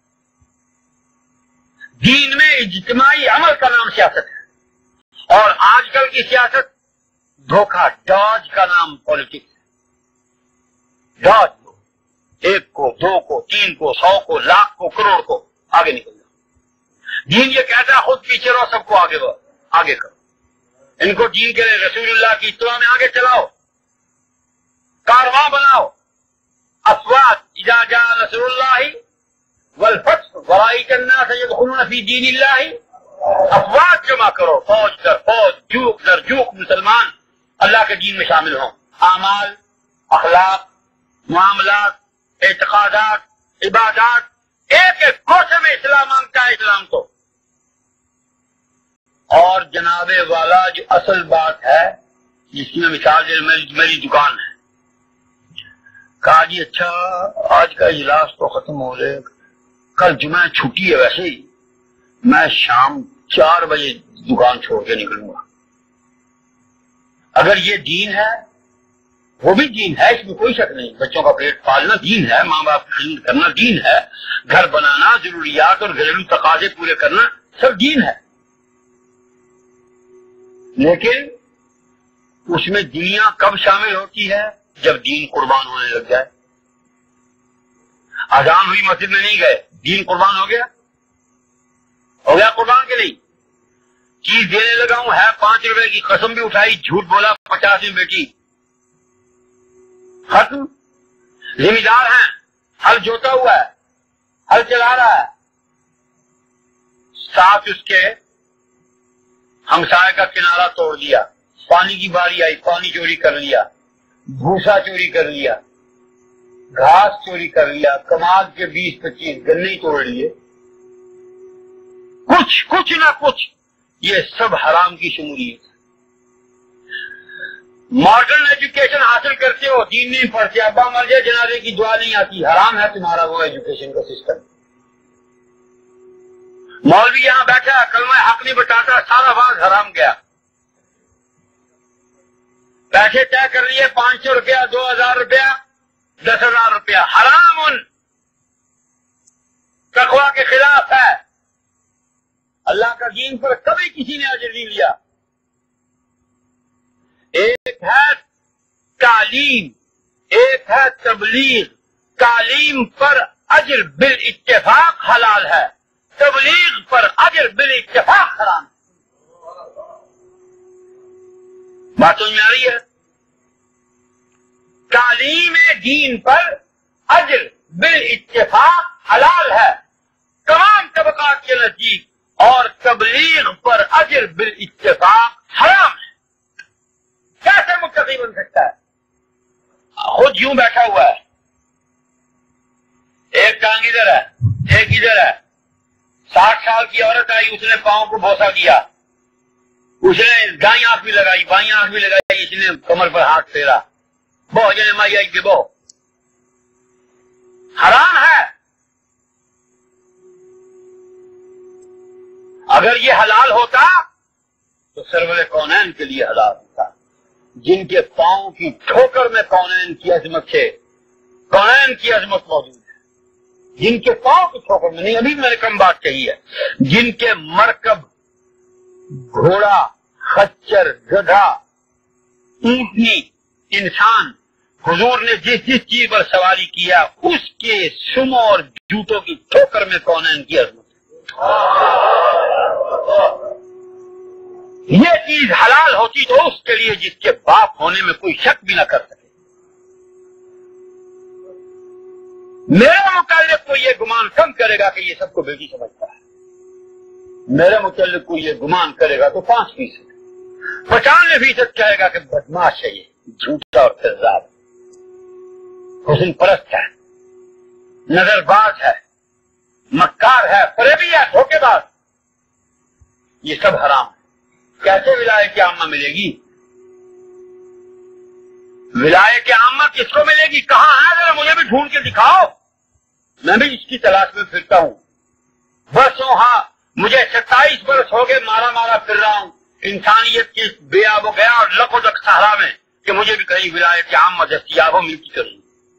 دین میں اجتماعی عمل کا نام سیاست ہے، اور آج کل کی سیاست دھوکہ ڈاج کا نام پالیٹکس ہے. ڈاج کو، ایک کو، دو کو، تین کو، سو کو، لاکھ کو، کروڑ کو آگے نکل جاؤ. دین یہ کہتا ہے خود پیچھے رہو، سب کو آگے بڑھو، آگے کرو. ان کو دین کے رسول اللہ کی اتباع میں آگے چلاؤ، کارواں بناؤ. افواج اذا جاء نصر اللہ والفتح ورأيت الناس يدخلون في دین اللہ، افواج جمع کرو، فوج در فوج، جوک در جوک مسلمان اللہ کے دین میں شامل ہوں. اعمال، اخلاق، معاملات، اعتقادات، عبادات، ایک ایک کوشے میں اسلام مانگتا ہے اسلام تو. اور جناب والا جو اصل بات ہے جس میں مثال دے میری دکان ہے، کہا جی اچھا آج کا اجلاس تو ختم ہو رہے، کل جمعہ چھٹی ہے، ویسے ہی میں شام چار بجے دکان چھوڑ کے نکلوں گا. اگر یہ دین ہے، وہ بھی دین ہے، اس میں کوئی شک نہیں. بچوں کا پیٹ پالنا دین ہے، ماں باپ کی خدمت کرنا دین ہے، گھر بنانا، ضروریات اور گھریلو تقاضے پورے کرنا سب دین ہے. لیکن اس میں دنیا کب شامل ہوتی ہے؟ جب دین قربان ہونے لگ جائے. اذان ہوئی مسجد میں نہیں گئے، دین قربان ہو گیا، ہو گیا قربان کے لیے. چیز دینے لگا ہوں، ہے پانچ روپے کی، قسم بھی اٹھائی، جھوٹ بولا، پچاس میں بیٹی، ختم. ذمہ دار ہیں، ہل جوتا ہوا ہے، ہل چلا رہا ہے، ساتھ اس کے ہمسائے کا کنارہ توڑ دیا، پانی کی باری آئی، پانی چوری کر لیا، بھوسا چوری کر لیا، گھاس چوری کر لیا، کماد کے بیس پچیس گنے توڑ لیے، کچھ کچھ نہ کچھ. یہ سب حرام کی شمولیت ہے. ماڈرن ایجوکیشن حاصل کرتے ہو، دین نہیں پڑھتے، ابا مر جائے جنازے کی دعا نہیں آتی، حرام ہے تمہارا وہ ایجوکیشن کا سسٹم. مولوی یہاں بیٹھا کلمہ حق نہیں بتاتا، سارا باز حرام گیا. پیسے طے کر لیے، پانچ سو روپیہ، دو ہزار روپیہ، دس ہزار روپیہ، حرام ان تقویٰ کے خلاف ہے. اللہ کا دین پر کبھی کسی نے اجر نہیں لیا. ایک ہے تعلیم، ایک ہے تبلیغ. تعلیم پر اجر بالاتفاق حلال ہے، تبلیغ پر اجر بالاتفاق حرام. بات سمجھ میں آ رہی ہے؟ تعلیم دین پر اجر بالاتفاق حلال ہے تمام طبقات کے نزدیک، اور تبلیغ پر اجر بالاتفاق حرام ہے. کیسے متقی بن سکتا ہے؟ خود یوں بیٹھا ہوا ہے، ایک ٹانگ ادھر ہے، ایک ادھر ہے. ساٹھ سال کی عورت آئی، اس نے پاؤں کو بوسا کیا، اس نے دائیں آنکھ بھی لگائی، بائیں آنکھ بھی لگائی، اس نے کمر پر ہاتھ پھیرا، بہو جنے مائی آئی کہ بہو. حرام ہے. اگر یہ حلال ہوتا تو سرور کونین کے لیے حلال ہوتا، جن کے پاؤں کی ٹھوکر میں کونین کی عظمت ہے، کونین کی عظمت موجود ہے. جن کے پاؤں کی ٹھوکر میں نہیں، ابھی میں نے کم بات کہی ہے، جن کے مرکب، گھوڑا، خچر، گدھا، اونٹنی، انسان، حضور نے جس جس چیز پر سواری کیا اس کے سموں اور جوتوں کی ٹھوکر میں کونین کی عظمت. یہ چیز حلال ہوتی تو اس کے لیے جس کے باپ ہونے میں کوئی شک بھی نہ کر سکے. میرے متعلق کو یہ گمان کم کرے گا کہ یہ سب کو بیٹی سمجھتا ہے، میرے متعلق کو یہ گمان کرے گا تو پانچ فیصد، پچانوے فیصد کہے گا کہ بدماش ہے، یہ جھوٹا اور کذاب، حسن پرست ہے، نظر باز ہے، مکار ہے، فریبی ہے، دھوکے باز. یہ سب حرام ہے. کیسے ولایت عامہ ملے گی؟ ولایت عامہ کس کو ملے گی؟ کہاں ہے؟ ذرا مجھے بھی ڈھونڈ کے دکھاؤ، میں بھی اس کی تلاش میں پھرتا ہوں. برسوں ہاں مجھے ستائیس برس ہو گئے مارا مارا پھر رہا ہوں، انسانیت کی بے آب و گیا اور لکو تک صحرا میں کہ مجھے بھی کہیں ولایت عامہ دستیاب ہو ملتی کروں.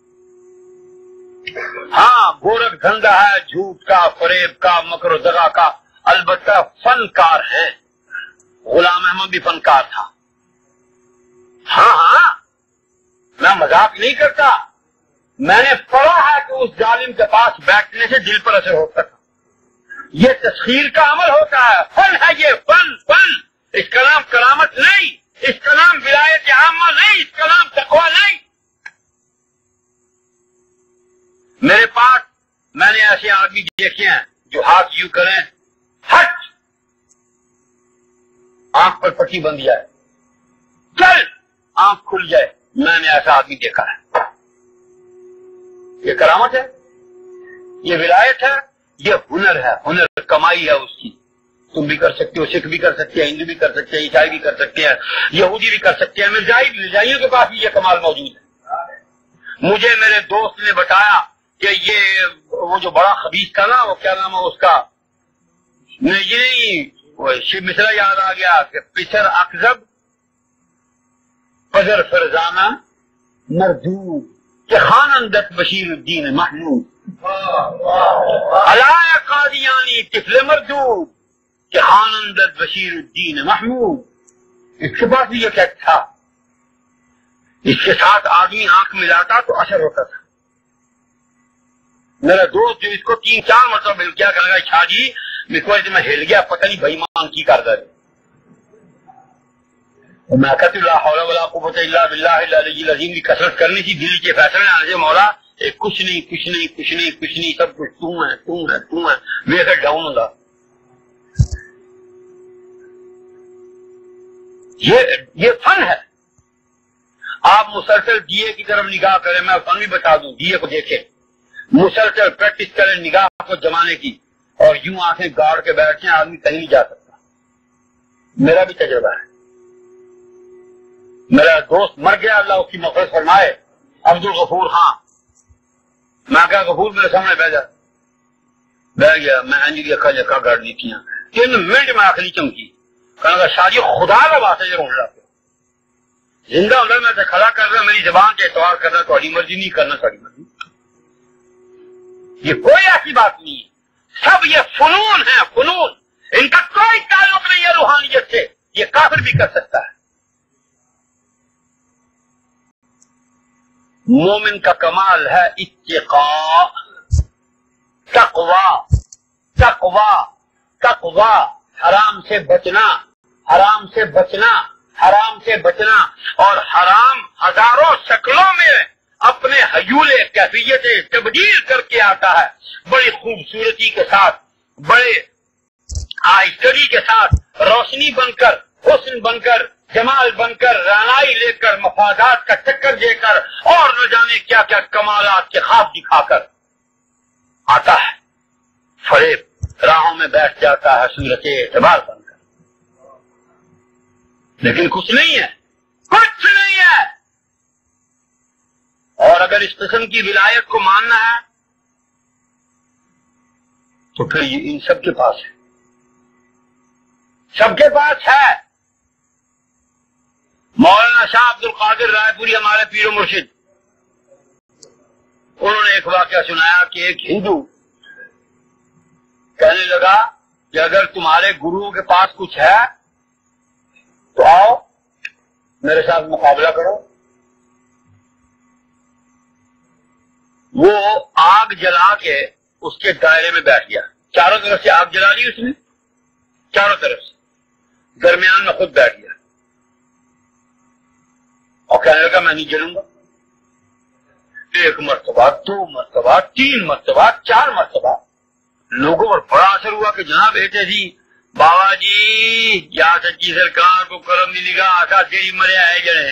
ہاں گورکھ دھندا ہے جھوٹ کا، فریب کا، مکر و دغا کا، البتہ فنکار ہے. غلام احمد بھی فنکار تھا. ہاں ہاں میں مذاق نہیں کرتا، میں نے پڑھا ہے کہ اس ظالم کے پاس بیٹھنے سے دل پر اثر ہوتا تھا. یہ تسخیر کا عمل ہوتا ہے، فن ہے یہ، فن فن. اس کا نام کرامت نہیں، اس کا نام ولایت عامہ نہیں، اس کا نام تقویٰ نہیں. میرے پاس میں نے ایسے آدمی دیکھے ہیں جو ہاتھ یوں کریں، ہٹ آنکھ پر پٹی بند جائے، چل آنکھ کھل جائے. میں نے ایسا آدمی دیکھا ہے. یہ کرامت ہے، یہ ولایت ہے، یہ ہنر ہے، ہنر کمائی ہے اس کی. تم بھی کر سکتے ہو، سکھ بھی کر سکتے ہیں، ہندو بھی کر سکتے ہیں، عیسائی بھی کر سکتے ہیں، یہودی بھی کر سکتے ہیں، مرزائی مرزائیوں کے پاس بھی یہ کمال موجود ہے. مجھے میرے دوست نے بتایا کہ یہ وہ جو بڑا خبیث تھا نا، وہ کیا نام ہے اس کا، یہ نہیں وہ شیو مشرا یاد آ گیا کہ پچھر اکذب پذر فرزانہ مردود کہ خانندت بشیر الدین محمود علائے قادیانی طفل مردود کہ خانندت بشیر الدین محمود. اس کے پاس بھی یہ کیا تھا، اس کے ساتھ آدمی آنکھ ملاتا تو اثر ہوتا تھا. میرا دوست جو اس کو تین چار مرتبہ مل گیا کہا شاہ جی میں ہل گیا، پتہ نہیں بھائی مان کی کر دے. میں کہتی لا حول ولا قوت الا باللہ العلی العظیم کی کثرت کرنی تھی. دلی کے فیصلے آنے سے مولا ایک کچھ نہیں کچھ نہیں کچھ نہیں کچھ نہیں سب کچھ تم ہے تم ہے تم ہے. ویسے ڈاؤن ہوگا. یہ یہ فن ہے. آپ مسلسل دیے کی طرف نگاہ کریں، میں فن بھی بتا دوں، دیے کو دیکھیں، مسلسل پریکٹس کریں نگاہ کو جمانے کی، اور یوں آنکھیں گاڑ کے بیٹھے آدمی کہیں نہیں جا سکتا. میرا بھی تجربہ ہے. میرا دوست مر گیا، اللہ اس کی مغفرت فرمائے، عبد الغفور خان. میں کہا غفور میرے سامنے بیٹھ جا، بیٹھ گیا. میں انجی دیکھا جکا گاڑ دی تھی تین منٹ میں آخری چمکی. کہا شاہ جی خدا کا واسطے جو رونا زندہ ہونا میں کھڑا کر رہا، میری زبان کے اعتبار کرنا تھوڑی مرضی نہیں کرنا تھوڑی مرضی. یہ کوئی ایسی بات نہیں ہے. سب یہ فنون ہے، فنون. ان کا کوئی تعلق نہیں ہے روحانیت سے. یہ کافر بھی کر سکتا ہے. مومن کا کمال ہے اتقاء، تقوی، تقوی، تقوی. حرام سے بچنا، حرام سے بچنا، حرام سے بچنا. اور حرام ہزاروں شکلوں میں اپنے حیول کیفیت تبدیل کر کے آتا ہے، بڑی خوبصورتی کے ساتھ، بڑے آہستگی کے ساتھ، روشنی بن کر، حسن بن کر، جمال بن کر، رانائی لے کر، مفادات کا چکر دے کر، اور نہ جانے کیا کیا کمالات کے خواب دکھا کر آتا ہے. فریب راہوں میں بیٹھ جاتا ہے صورت اعتبار بن کر. لیکن کچھ نہیں ہے، کچھ نہیں ہے. اور اگر اس قسم کی ولایت کو ماننا ہے تو پھر یہ ان سب کے پاس ہے، سب کے پاس ہے. مولانا شاہ عبد القادر رائے پوری ہمارے پیر و مرشد، انہوں نے ایک واقعہ سنایا کہ ایک ہندو کہنے لگا کہ اگر تمہارے گرو کے پاس کچھ ہے تو آؤ میرے ساتھ مقابلہ کرو. وہ آگ جلا کے اس کے دائرے میں بیٹھ گیا. چاروں طرف سے آگ جلا لی اس نے، چاروں طرف سے، درمیان میں خود بیٹھ گیا اور کہنے لگا میں نہیں جلوں گا. ایک مرتبہ، دو مرتبہ، تین مرتبہ، چار مرتبہ. لوگوں پر بڑا اثر ہوا کہ جناب بیٹے جی بابا جی یا سچی سرکار کو کرم دی نگاہ آتا تیری مریا ہے جڑے.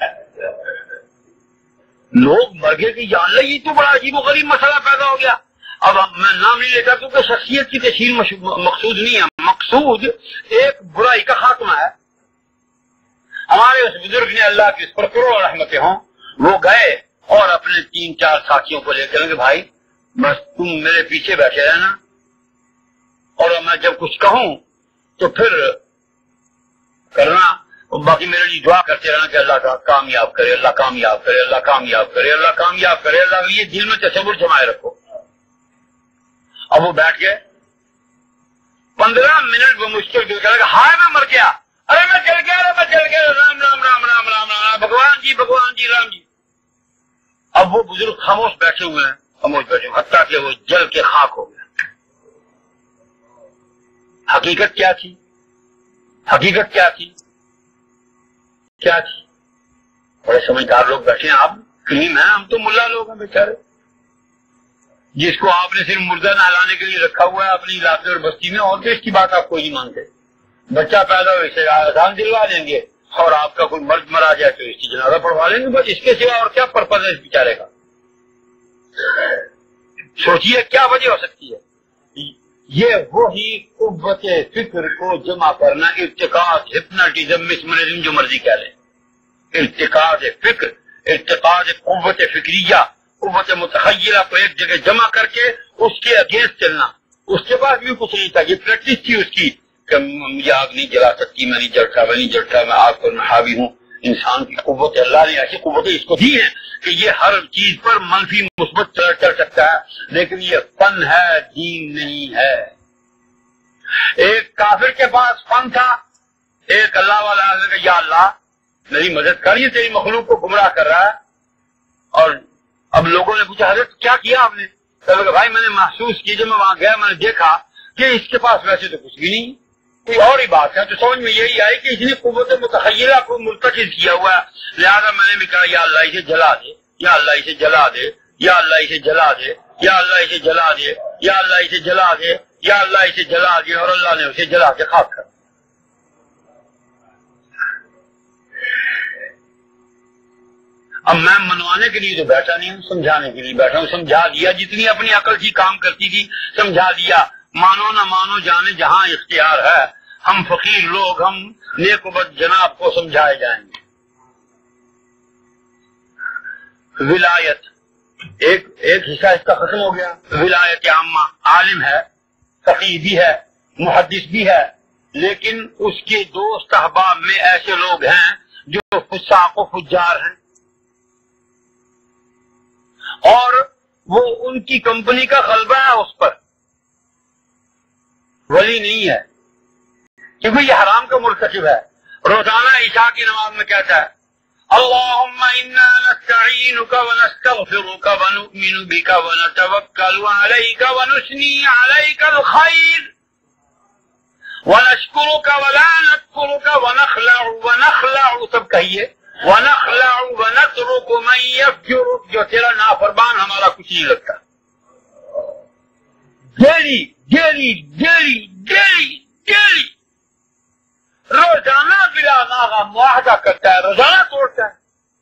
لوگ مرگے کی جان لگی. یہ تو بڑا عجیب و غریب مسئلہ پیدا ہو گیا. اب میں نام نہیں لیتا کیونکہ شخصیت کی تشہیر مقصود نہیں ہے، مقصود ایک برائی کا خاتمہ ہے. ہمارے اس بزرگ نے، اللہ کی اس پر کروڑ رحمتیں ہوں، وہ گئے اور اپنے تین چار ساتھیوں کو لے کر کہ بھائی بس تم میرے پیچھے بیٹھے رہنا، اور میں جب کچھ کہوں تو پھر کرنا، اور باقی میرے لیے دعا کرتے رہنا کہ اللہ کا کامیاب کرے، اللہ کامیاب کرے، اللہ کامیاب کرے، اللہ کامیاب کرے، اللہ، یہ دل میں تصور جمائے رکھو۔ اب وہ بیٹھ گئے، پندرہ منٹ وہ مشکل دل کرے گا، ہائے میں مر گیا، ارے میں چل گیا، ارے میں چل گیا، رام رام رام رام رام رام، بھگوان جی بھگوان جی رام جی۔ اب وہ بزرگ خاموش بیٹھے ہوئے ہیں، خاموش بیٹھے ہوئے، حتیٰ کہ وہ جل کے خاک ہو گیا۔ حقیقت کیا تھی؟ حقیقت کیا تھی؟ کیا تھی؟ بڑے سمجھدار لوگ بیٹھے ہیں، آپ کریم ہیں، ہم تو ملا لوگ ہیں بیچارے، جس کو آپ نے صرف مردہ نہلانے کے لیے رکھا ہوا ہے اپنی علاقے اور بستی میں، اور اس کی بات آپ کوئی نہیں مانتے۔ بچہ پیدا ہو اسے اذان دلوا دیں گے، اور آپ کا کوئی مرد مرا جائے تو اس کی جنازہ پڑھوا لیں گے، بس اس کے سوا اور کیا پرپز ہے اس بیچارے کا؟ سوچیے کیا وجہ ہو سکتی ہے؟ یہ وہی قوت فکر کو جمع کرنا، ارتقاء ہپناٹزم مسمرزم جو مرضی کہہ لیں، ارتقاء فکر، ارتقاء قوت فکریہ، قوت متخیلہ کو ایک جگہ جمع کر کے اس کے اگینسٹ چلنا۔ اس کے پاس بھی کچھ نہیں تھا، یہ پریکٹس تھی اس کی کہ مجھے آگ نہیں جلا سکتی، میں نہیں جلتا، میں نہیں جلتا، میں آگ پر حاوی ہوں۔ انسان کی قوت، اللہ نے ایسی قوتیں اس کو دی ہیں کہ یہ ہر چیز پر منفی مثبت چل سکتا ہے، لیکن یہ فن ہے، دین نہیں ہے۔ ایک کافر کے پاس فن تھا، ایک اللہ والا کہ یا اللہ میری مدد کر، یہ تیری مخلوق کو گمراہ کر رہا ہے۔ اور اب لوگوں نے پوچھا حضرت کیا کیا آپ نے؟ کہ بھائی میں نے محسوس کی، جب میں وہاں گیا میں نے دیکھا کہ اس کے پاس ویسے تو کچھ بھی نہیں، کوئی اور ہی بات ہے، تو سمجھ میں یہی آئی کہ اس نے قوت متخیلہ کو مرتکز کیا ہوا ہے، لہذا میں نے بھی کہا یا اللہ اسے جلا دے، یا اللہ اسے جلا دے، یا اللہ اسے جلا دے، یا اللہ اسے جلا دے، یا اللہ اسے جلا دے، یا اللہ اسے جلا دے، اور اللہ نے اسے جلا کے خاک کر۔ اب میں منوانے کے لیے تو بیٹھا نہیں ہوں، سمجھانے کے لیے بیٹھا ہوں، سمجھا دیا جتنی اپنی عقل کی کام کرتی تھی، سمجھا دیا۔ مانو نہ مانو جانے جہاں اختیار ہے، ہم فقیر لوگ، ہم نیک و بد جناب کو سمجھائے جائیں گے۔ ولایت ایک ایک حصہ اس کا ختم ہو گیا۔ ولایت عامہ، عالم ہے، فقیر بھی ہے، محدث بھی ہے، لیکن اس کے دوست احباب میں ایسے لوگ ہیں جو فساق و فجار ہیں، اور وہ ان کی کمپنی کا غلبہ ہے اس پر، ولی نہیں ہے، کیونکہ یہ حرام کا مرتکب ہے۔ روزانہ عشاء کی نماز میں کہتا ہے اللہم انا نستعینک ونستغفرک ونؤمن بک ونتوکل علیک ونثنی علیک الخیر ونشکرک ولا نکفرک ونخلع ونخلع، سب کہیے، ونخلع ونترک من یفجرک، جو تیرا نافرمان ہمارا کچھ نہیں لگتا۔ Daily daily daily daily daily روزانہ بلا ناغہ معاہدہ کرتا ہے، روزانہ توڑتا ہے۔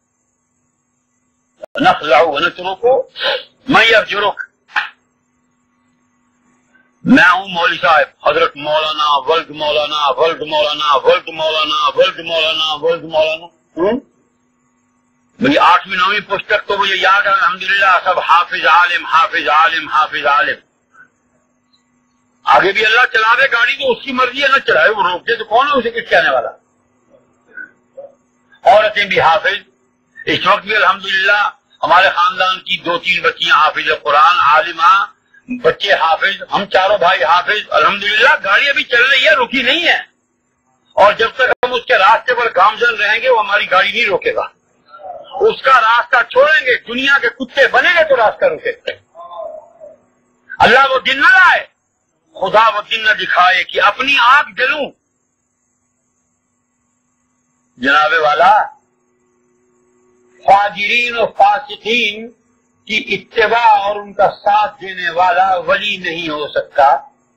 نخلع ونترک من یفجرک۔ میں ہوں مولوی صاحب، حضرت مولانا، ولد مولانا، ولد مولانا، ولد مولانا، ولد مولانا، ولد مولانا، مجھے آٹھویں نویں پوسٹ تک تو مجھے یاد ہے الحمدللہ، سب حافظ عالم حافظ عالم حافظ عالم۔ آگے بھی اللہ چلا دے گاڑی تو اس کی مرضی ہے، نہ چلائے وہ روک دے تو کون ہے اسے کچھ کہنے والا۔ عورتیں بھی حافظ، اس وقت بھی الحمدللہ ہمارے خاندان کی دو تین بچیاں حافظ قرآن، عالمہ، بچے حافظ، ہم چاروں بھائی حافظ، الحمدللہ گاڑی ابھی چل رہی ہے، رکی نہیں ہے، اور جب تک ہم اس کے راستے پر گامزن رہیں گے وہ ہماری گاڑی نہیں روکے گا۔ اس کا راستہ چھوڑیں گے، دنیا کے کتے بنے گے تو راستہ روکے گا۔ اللہ وہ دن نہ لائے، خدا وہ دن نہ دکھائے کہ اپنی آنکھ جلوں۔ جناب والا، فاجرین و فاسقین کی اتباع اور ان کا ساتھ دینے والا ولی نہیں ہو سکتا۔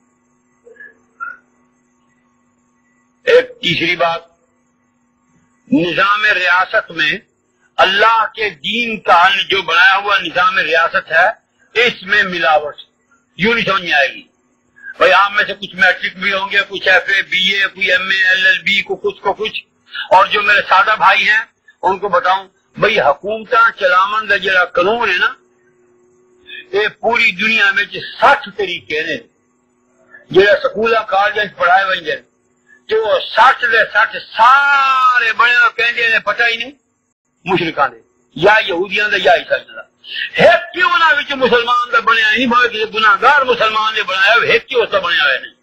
ایک تیسری بات، نظام ریاست میں اللہ کے دین کا جو بنایا ہوا نظام ریاست ہے، اس میں ملاوٹ یوں نہیں سمجھ میں آئے گی۔ بھائی آپ میں سے کچھ میٹرک بھی ہوں گے، کچھ ایف اے بی اے، کوئی M A L L B کو کچھ کو کچھ، اور جو میرے سادہ بھائی ہیں ان کو بتاؤں بھائی حکومتاں چلاون دا جڑا قانون ہے نا، یہ پوری دنیا میں سٹھ طریقے نے جڑا سکولاں کالجاں پڑھائے ویندے، جو سچ دے سچ سارے بنیا کہندے نے پتہ ہی نہیں مشرکاں دے یا یہودیاں دے یا عیسائیاں دا ایک کیوں نہ وچ مسلمان دا بنیا نہیں بھاوے کہ گناہگار مسلمان نے بنایا ایک کیوں اس دا بنیا ہے نہیں.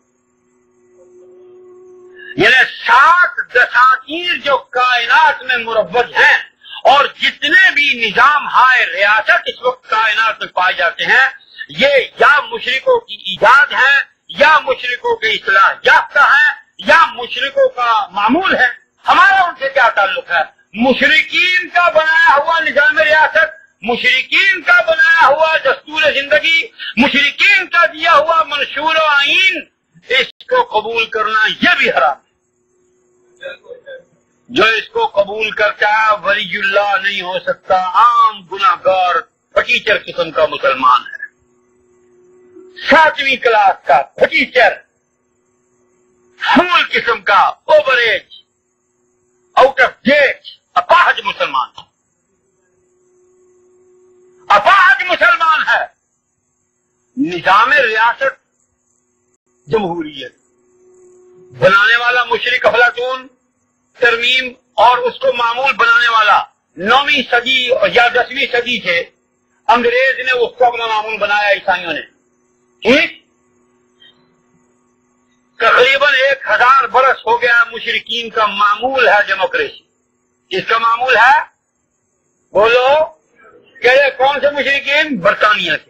یعنی سات دساتیر جو کائنات میں مروج ہیں اور جتنے بھی نظام ہائے ریاست اس وقت کائنات میں پائے جاتے ہیں یہ یا مشرکوں کی ایجاد ہے یا مشرکوں کے اصلاح یافتہ ہے یا مشرکوں کا معمول ہے. ہمارا ان سے کیا تعلق ہے؟ مشرکین کا بنایا ہوا نظام ریاست، مشرکین کا بنایا ہوا دستور زندگی، مشرکین کا دیا ہوا منشور و آئین، اس کو قبول کرنا یہ بھی حرام ہے. جو اس کو قبول کرتا ہے ولی اللہ نہیں ہو سکتا، عام گناہگار پٹیچر قسم کا مسلمان ہے، ساتویں کلاس کا پٹیچر، فول قسم کا، over age, out of date, اپاہج مسلمان اپاہج مسلمان ہے. نظام ریاست جمہوریت بنانے والا مشرک افلاطون، ترمیم اور اس کو معمول بنانے والا نویں صدی یا دسویں صدی سے انگریز نے اس کو اپنا معمول بنایا عیسائیوں نے. ٹھیک، تقریباً ایک ہزار برس ہو گیا مشرکین کا معمول ہے ڈیموکریسی. کس کا معمول ہے؟ بولو کہ کون سے مشرکین؟ برطانیہ کے.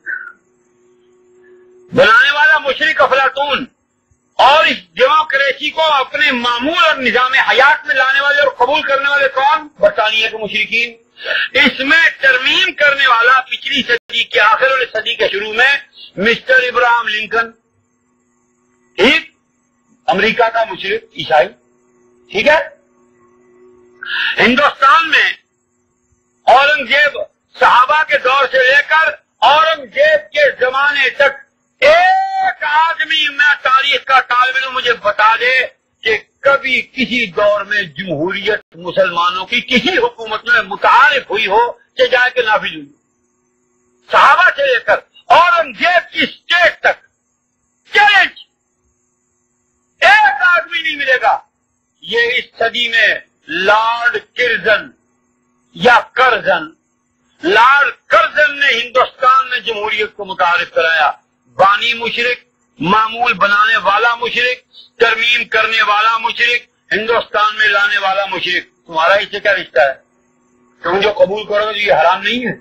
بنانے والا مشرک افلاطون اور اس ڈیموکریسی کو اپنے معمول اور نظام حیات میں لانے والے اور قبول کرنے والے کون؟ برطانیہ کے مشرکین. اس میں ترمیم کرنے والا پچھلی صدی کے آخر والی صدی کے شروع میں مسٹر ابراہم لنکن، ٹھیک، امریکہ کا مشرک عیسائی. ٹھیک ہے، ہندوستان میں اورنگزیب صحابہ کے دور سے لے کر اورنگزیب کے زمانے تک ایک آدمی میں تاریخ کا طالب علم مجھے بتا دے کہ کبھی کسی دور میں جمہوریت مسلمانوں کی کسی حکومت میں متعارف ہوئی ہو کہ جا کے نافذ ہوئی. صحابہ سے لے کر اورنگزیب کی اسٹیٹ تک چیلنج، ایک آدمی نہیں ملے گا. یہ اس صدی میں لارڈ کرزن یا کرزن لارڈ کرزن نے ہندوستان میں جمہوریت کو متعارف کرایا. بانی مشرک، معمول بنانے والا مشرک، ترمیم کرنے والا مشرک، ہندوستان میں لانے والا مشرک. تمہارا اس سے کیا رشتہ ہے؟ تم جو قبول کرو گے یہ حرام نہیں ہے.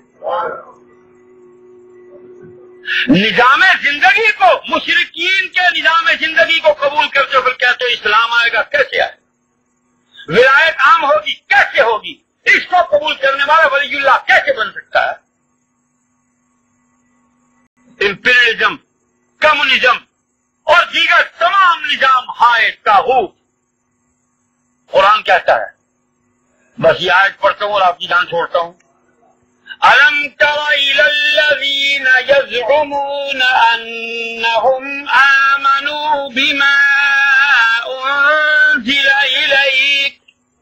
نظام زندگی کو، مشرکین کے نظام زندگی کو قبول کرتے پھر کہتے ہو اسلام آئے گا. کیسے آئے؟ ولایت عام ہوگی کیسے ہوگی؟ اس کو قبول کرنے والا ولی اللہ کیسے بن سکتا ہے؟ امپیریلزم، کمیونزم اور دیگر تمام نظام ہائے طاغوت. قرآن کہتا ہے، بس یہ آیت پڑھتا ہوں اور آپ کی جان چھوڑتا ہوں. أَلَمْ تَرَ إِلَى الَّذِينَ يَزْعُمُونَ أَنَّهُمْ آمَنُوا بِمَا أُنزِلَ إِلَيْكَ.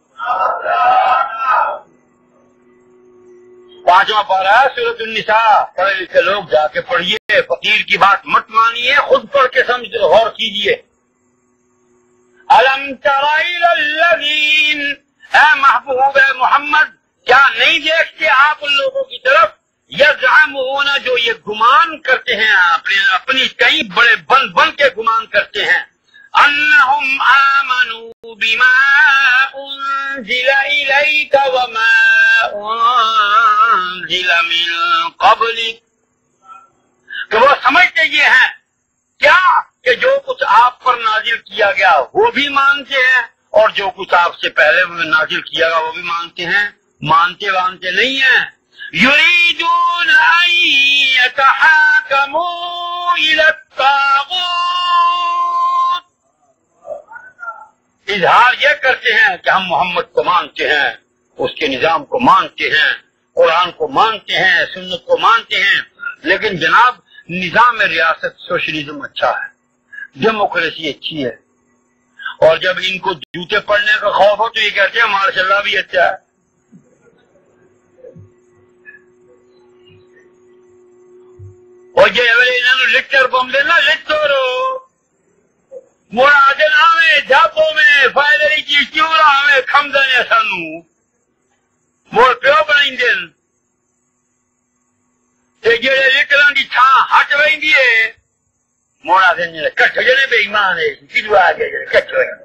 پانچواں پارہ سورۃ النساء. پڑھے لکھے لوگ جا کے پڑھیے، فقیر کی بات مت مانیے، خود پڑھ کے سمجھ غور کیجیے. أَلَمْ تَرَ إِلَى الَّذِينَ، اے محبوب محمد کیا نہیں دیکھتے آپ ان لوگوں کی طرف یزعمون جو یہ گمان کرتے ہیں، اپنے اپنی کئی بڑے بن بن کے گمان کرتے ہیں، انہم آمنوا بما انزل الیک وما انزل من قبلک، کہ وہ سمجھتے یہ ہیں کیا کہ جو کچھ آپ پر نازل کیا گیا وہ بھی مانتے ہیں اور جو کچھ آپ سے پہلے نازل کیا گیا وہ بھی مانتے ہیں. مانتے وانتے نہیں ہیں. یریدون ان یتحاکموا الی الطاغوت، اظہار یہ کرتے ہیں کہ ہم محمد کو مانتے ہیں، اس کے نظام کو مانتے ہیں، قرآن کو مانتے ہیں، سنت کو مانتے ہیں، لیکن جناب نظام ریاست سوشلزم اچھا ہے، ڈیموکریسی اچھی ہے، اور جب ان کو جوتے پڑنے کا خوف ہو تو یہ کہتے ہیں ماشاء اللہ بھی اچھا ہے. اور یہ انہوں نے لکھ کر بم دینا لکھ دو موڑا دن آویں جاپوں میں فائدری کی چیورا آویں کھمدن سانو موڑ پیو بنائیں دن تے جڑے لکڑاں دی تھاں ہٹ ویندی ہے موڑا دن کٹھ جڑے بے ایمان ہے کیڑو آ گئے کٹھ ویندی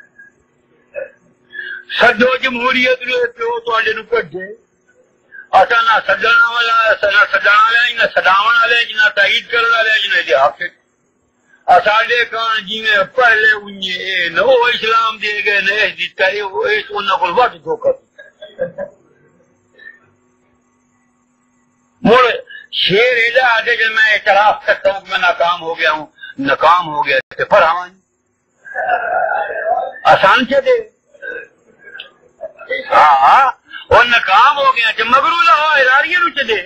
سدو جمہوریت نے پیو تواڈے نوں کڈے اساں نہ سجنا والا نہ سجانا والے نہ سداون والے نہ تائید کرن والے نہ دے حق اساڈے کان جی میں پہلے انجے نو اسلام دے گئے نہ اس دی تے او اس انہاں کول وٹ دھوکا مول شیر ادا آگے جب میں اعتراف کرتا ہوں کہ میں ناکام ہو گیا ہوں ناکام ہو گیا تے پر ہاں آسان سے دے ہاں اور ناکام ہو گیا کہ مغرور ہو اداریاں نو چدے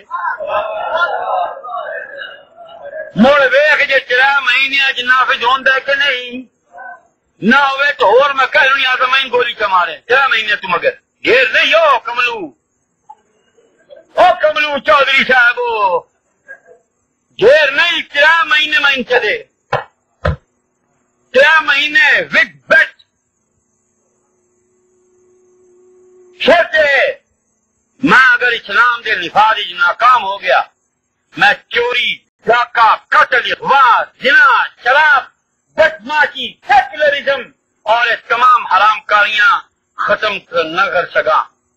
موڑ ویکھ جے چرا مہینے اج نافذ ہوندا کہ نہیں نہ ہوئے تو اور میں کہہ لوں تو میں گولی کمارے چرا مہینے تو مگر گھیر نہیں ہو کملو او کملو چودھری صاحب گھیر نہیں چرا مہینے میں چدے چرا مہینے وچ بیٹھ میں اگر اسلام دے نفاذ ناکام ہو گیا میں چوری ڈاکہ قتل اغوا زنا شراب بدماشی سیکولرزم اور اس تمام حرام کاریاں ختم نہ کر سکا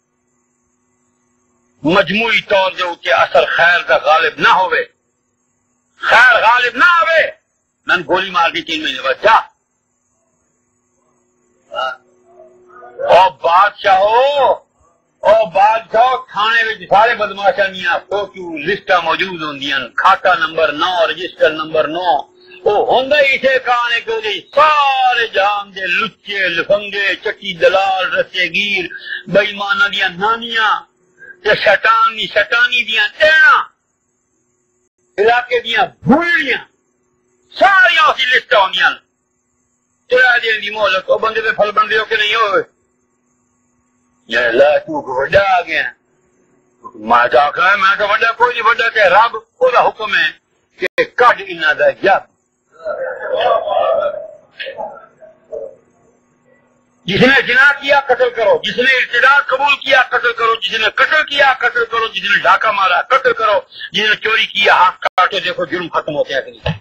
مجموعی طور جو کہ اثر خیر کا غالب نہ ہوئے خیر غالب نہ ہوئے میں گولی مار دی تین مہینے بعد جا اور بادشاہو اور بادشاہ تھانے میں سارے بدماشاں میاں فوکیو لسٹاں موجود ہوندیاں کھاتا نمبر نو رجسٹر نمبر نو وہ ہوندا ہی اسے کہانے کہ جی سارے جام دے لچے لفنگے چٹی دلال رسے گیر بے ایماناں دیاں نانیاں تے شیطانی شیطانی دیاں ٹیڑاں علاقے دیاں بھوڑیاں ساریاں اسی لسٹاں ہوندیاں تیرا دین دی مہلت او بندے دے پھل بندے ہو کہ نہیں ہوئے یا اللہ تو کو وڈا آ گیا میں تو آخر ہے میں تو وڈا کوئی نہیں وڈا کہ رب کو دا حکم ہے کہ کڈ انہاں دا جب جس نے جنا کیا قتل کرو جس نے ارتداد قبول کیا قتل کرو جس نے قتل کیا قتل کرو جس نے ڈاکہ مارا قتل کرو جس نے چوری کیا ہاتھ کاٹو دیکھو جرم ختم ہوتے ہیں کہ نہیں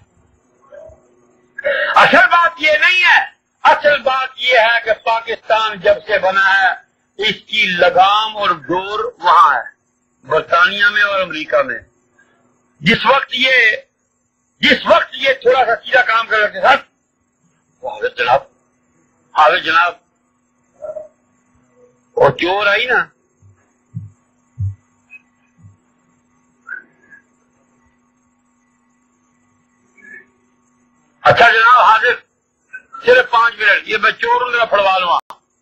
اصل بات یہ نہیں ہے اصل بات یہ ہے کہ پاکستان جب سے بنا ہے اس کی لگام اور ڈور وہاں ہے برطانیہ میں اور امریکہ میں جس وقت یہ جس وقت یہ تھوڑا سا سیدھا کام کر رہے سر حاضر جناب حاضر جناب اور چور آئی نا اچھا جناب حاضر صرف پانچ منٹ یہ میں چور میرا پھڑوا لوں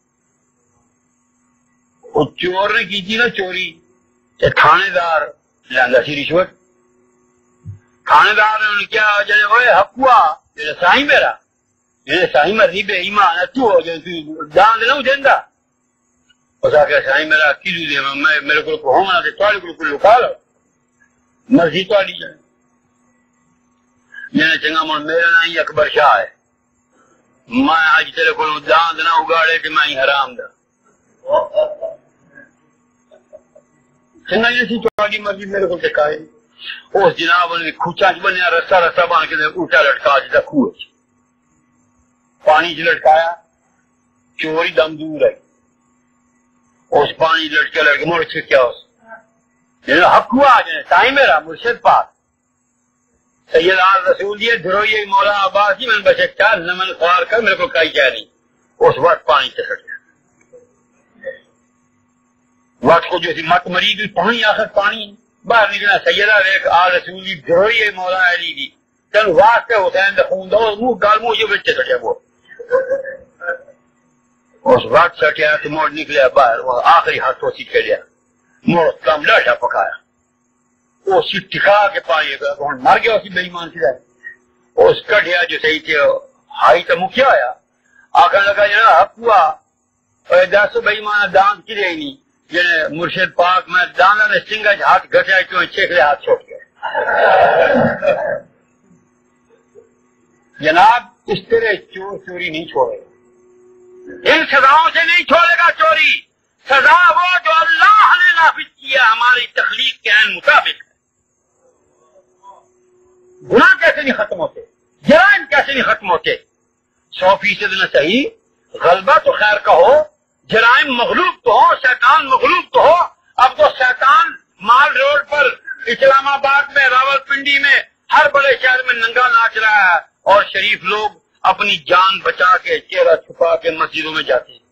وہ چور نے کی تھی نا چوری تھانے دار لاندا سی رشوت تھانے دار نے کیا جلے ہوئے حقوا جلے سائی میرا جلے سائی مرضی بے ایمان ہے تو ہو جائے تو جان دینا ہوں دیندہ اس آگے سائی میرا کیلو دے میں میرے کو کو ہونا دے توڑی کو کو لکا لو مرضی توڑی جائے جنہیں چنگا من میرا نہیں اکبر شاہ ہے میں آج تیرے کو جان دینا اگاڑے کہ میں ہی حرام دا چنگا یہ سی توڑی مرضی میرے کو دکھائے اس جناب نے کھوچا چ بنیا رسا رسا بن کے اٹھا لٹکا جا خوہ پانی چ لٹکایا چوری دم دور ہے اس پانی لٹکے لڑکے مڑ چھکیا اس حق ہوا جائے سائی میرا مرشد پاک سید آل رسول دیے دھروئی مولا عباس جی میں نے بس چار نہ میں نے خوار کر میرے کو کئی کیا نہیں اس وقت پانی چسٹ گیا وقت کو جو سی مت مری گئی پانی آخر پانی باہر نکلا سیدہ ایک آل رسول دی دھروئی مولا علی دی چل واسطے حسین دا خون دا منہ گال منہ جو بچے سٹے وہ اس وقت سٹیا تو موڑ نکلیا باہر وہ آخری ہاتھوں سی کھڑیا موڑ کم لاٹا پکایا وہ سی ٹکا کے پانی مر گیا اسی بے ایمان سی رہے اس کٹیا جو صحیح تھے ہائی تو مکھیا آیا آخر لگا جنا حق ہوا دس بے ایمان داند کی رہی نہیں جنہیں مرشد پاک میں دانا نے سنگا ہاتھ گھٹیا کیوں چھیکلے ہاتھ چھوٹ گئے جناب اس طرح چور چوری نہیں چھوڑے گا، ان سزاؤں سے نہیں چھوڑے گا چوری۔ سزا وہ جو اللہ نے نافذ کیا ہماری تخلیق کے عین مطابق ہے۔ گناہ کیسے نہیں ختم ہوتے، جرائم کیسے نہیں ختم ہوتے؟ سو فیصد نہ صحیح، غلبہ تو خیر کا ہو، جرائم مغلوب تو ہو، شیطان مغلوب تو ہو۔ اب تو شیطان مال روڈ پر، اسلام آباد میں، راول پنڈی میں، ہر بڑے شہر میں ننگا ناچ رہا ہے، اور شریف لوگ اپنی جان بچا کے چہرہ چھپا کے مسجدوں میں جاتے ہیں۔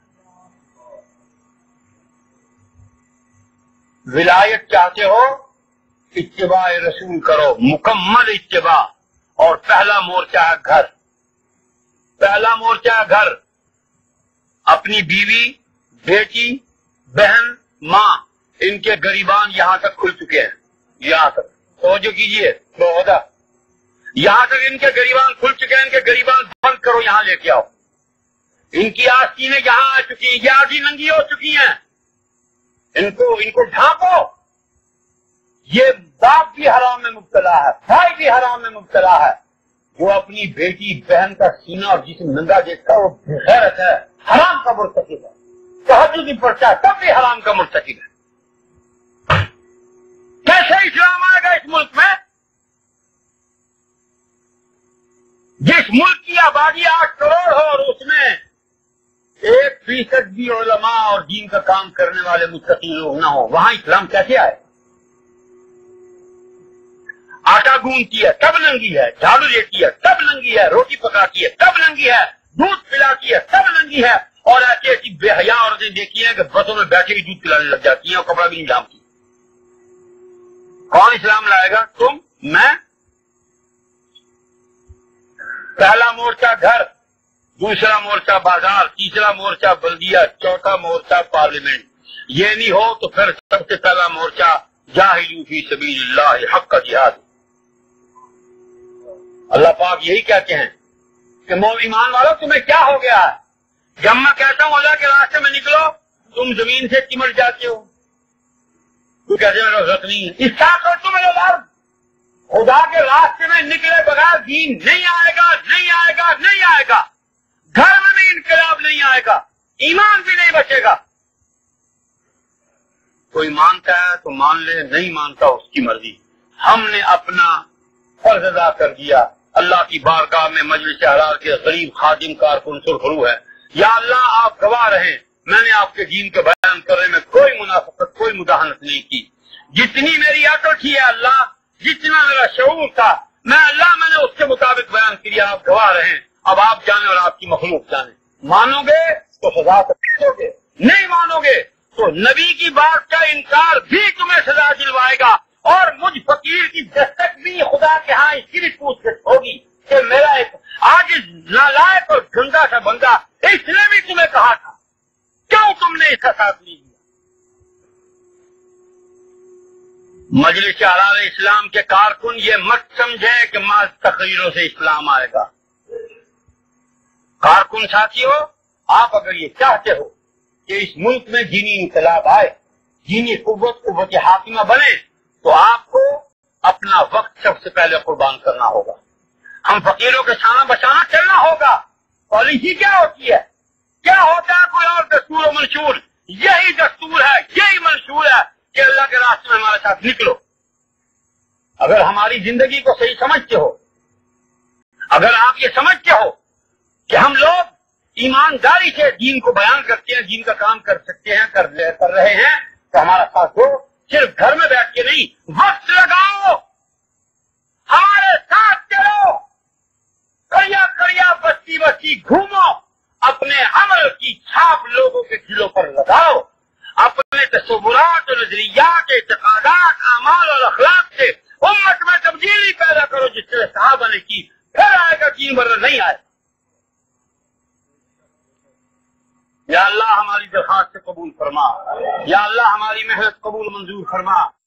ولایت چاہتے ہو، اتباع رسول کرو، مکمل اتباع، اور پہلا مورچہ ہے گھر۔ پہلا مورچہ ہے گھر۔ اپنی بیوی، بیٹی، بہن، ماں، ان کے گریبان یہاں تک کھل چکے ہیں، یہاں تک توجہ کیجئے، بہت یہاں تک ان کے گریبان کھل چکے ہیں، ان کے گریبان بند کرو، یہاں لے کے آؤ۔ ان کی آستینیں یہاں آ چکی ہیں، یہ آدھی ننگی ہو چکی ہیں، ان کو ان کو ڈھانپو۔ یہ باپ بھی حرام میں مبتلا ہے، بھائی بھی حرام میں مبتلا ہے۔ جو اپنی بیٹی بہن کا سینہ اور جسم ننگا دیکھتا ہے وہ بغیرت ہے، حرام کا مرتکب ہے۔ تہجد بھی پڑھتا ہے تب بھی حرام کا مرتکب ہے۔ کیسے اسلام آئے گا اس ملک میں؟ جس ملک کی آبادی آٹھ کروڑ ہو اور اس میں ایک فیصد بھی علماء اور دین کا کام کرنے والے متقی لوگ نہ ہو، وہاں اسلام کیسے آئے؟ آٹا گوندتی ہے تب ننگی ہے، جھاڑو دیتی ہے تب ننگی ہے، روٹی پکاتی ہے تب ننگی ہے، دودھ پلاتی ہے تب ننگی ہے، اور ایسی ایسی بے حیا عورتیں دیکھی ہیں کہ بسوں میں بیٹھے ہی دودھ پلانے لگ جاتی ہیں اور کپڑا بھی نہیں ڈھانپتی۔ کون اسلام لائے گا؟ تم؟ میں؟ پہلا مورچہ گھر، دوسرا مورچہ بازار، تیسرا مورچہ بلدیہ، چوتھا مورچہ پارلیمنٹ۔ یہ نہیں ہو تو پھر سب سے پہلا مورچہ جاہدوا فی سبیل اللہ حق جہاد۔ اللہ پاک یہی کہتے ہیں کہ مو ایمان والو تمہیں کیا ہو گیا ہے؟ جب میں کہتا ہوں اللہ کے راستے میں نکلو تم زمین سے چمٹ جاتے ہو، تو کہتے ہیں میرا ضرورت نہیں ہے۔ اس کا کر تم میرے بعد خدا کے راستے میں نکلے بغیر دین نہیں آئے گا، نہیں آئے گا، نہیں آئے گا۔ گھر میں بھی انقلاب نہیں آئے گا، ایمان بھی نہیں بچے گا۔ کوئی مانتا ہے تو مان لے، نہیں مانتا اس کی مرضی۔ ہم نے اپنا فرض ادا کر دیا۔ اللہ کی بارگاہ میں مجلس احرار کے غریب خادم کارکن سرخرو ہے، یا اللہ آپ گواہ رہیں میں نے آپ کے دین کے بیان کرنے میں کوئی منافقت، کوئی مداحنت نہیں کی۔ جتنی میری عقل تھی ہے اللہ، جتنا میرا شعور تھا میں اللہ میں نے اس کے مطابق بیان کیا، آپ گواہ رہیں۔ اب آپ جانیں اور آپ کی مخلوق جانے۔ مانو گے تو سزا دو گے، نہیں مانو گے تو نبی کی بات کا انکار بھی تمہیں سزا دلوائے گا، اور مجھ فقیر کی دستک بھی خدا کے ہاں اس کی بھی پوچھ گچھ ہوگی کہ میرا ایک آج نالائق اور گندا سا بندہ، اس نے بھی تمہیں کہا تھا، کیوں تم نے اس کا ساتھ نہیں دیا؟ مجلس احرار اسلام کے کارکن یہ مت سمجھے کہ محض تقریروں سے اسلام آئے گا۔ کارکن ساتھیو، آپ اگر یہ چاہتے ہو کہ اس ملک میں دینی انقلاب آئے، دینی قوت قوت حاکمہ بنے، تو آپ کو اپنا وقت سب سے پہلے قربان کرنا ہوگا۔ ہم فقیروں کے شانہ بشانہ چلنا ہوگا۔ پالیسی کیا ہوتی ہے؟ کیا ہوتا ہے کوئی اور دستور و منشور؟ یہی دستور ہے، یہی منشور ہے کہ اللہ کے راستے میں ہمارے ساتھ نکلو۔ اگر ہماری زندگی کو صحیح سمجھتے ہو، اگر آپ یہ سمجھتے ہو کہ ہم لوگ ایمانداری سے دین کو بیان کرتے ہیں، دین کا کام کر سکتے ہیں، کر کر رہے ہیں، تو ہمارا ساتھ دو۔ صرف گھر میں بیٹھ کے نہیں، وقت لگاؤ، ہمارے ساتھ چلو، کڑیا کڑیا بستی بستی گھومو، اپنے عمل کی چھاپ لوگوں کے دلوں پر لگاؤ، اپنے تصورات اور نظریات، اعتقادات، اعمال اور اخلاق سے امت میں تبدیلی پیدا کرو جس سے صحابہ نے کی، پھر آئے گا دین، ورنہ نہیں آئے۔ یا اللہ ہماری درخواست قبول فرما، یا اللہ ہماری محنت قبول منظور فرما۔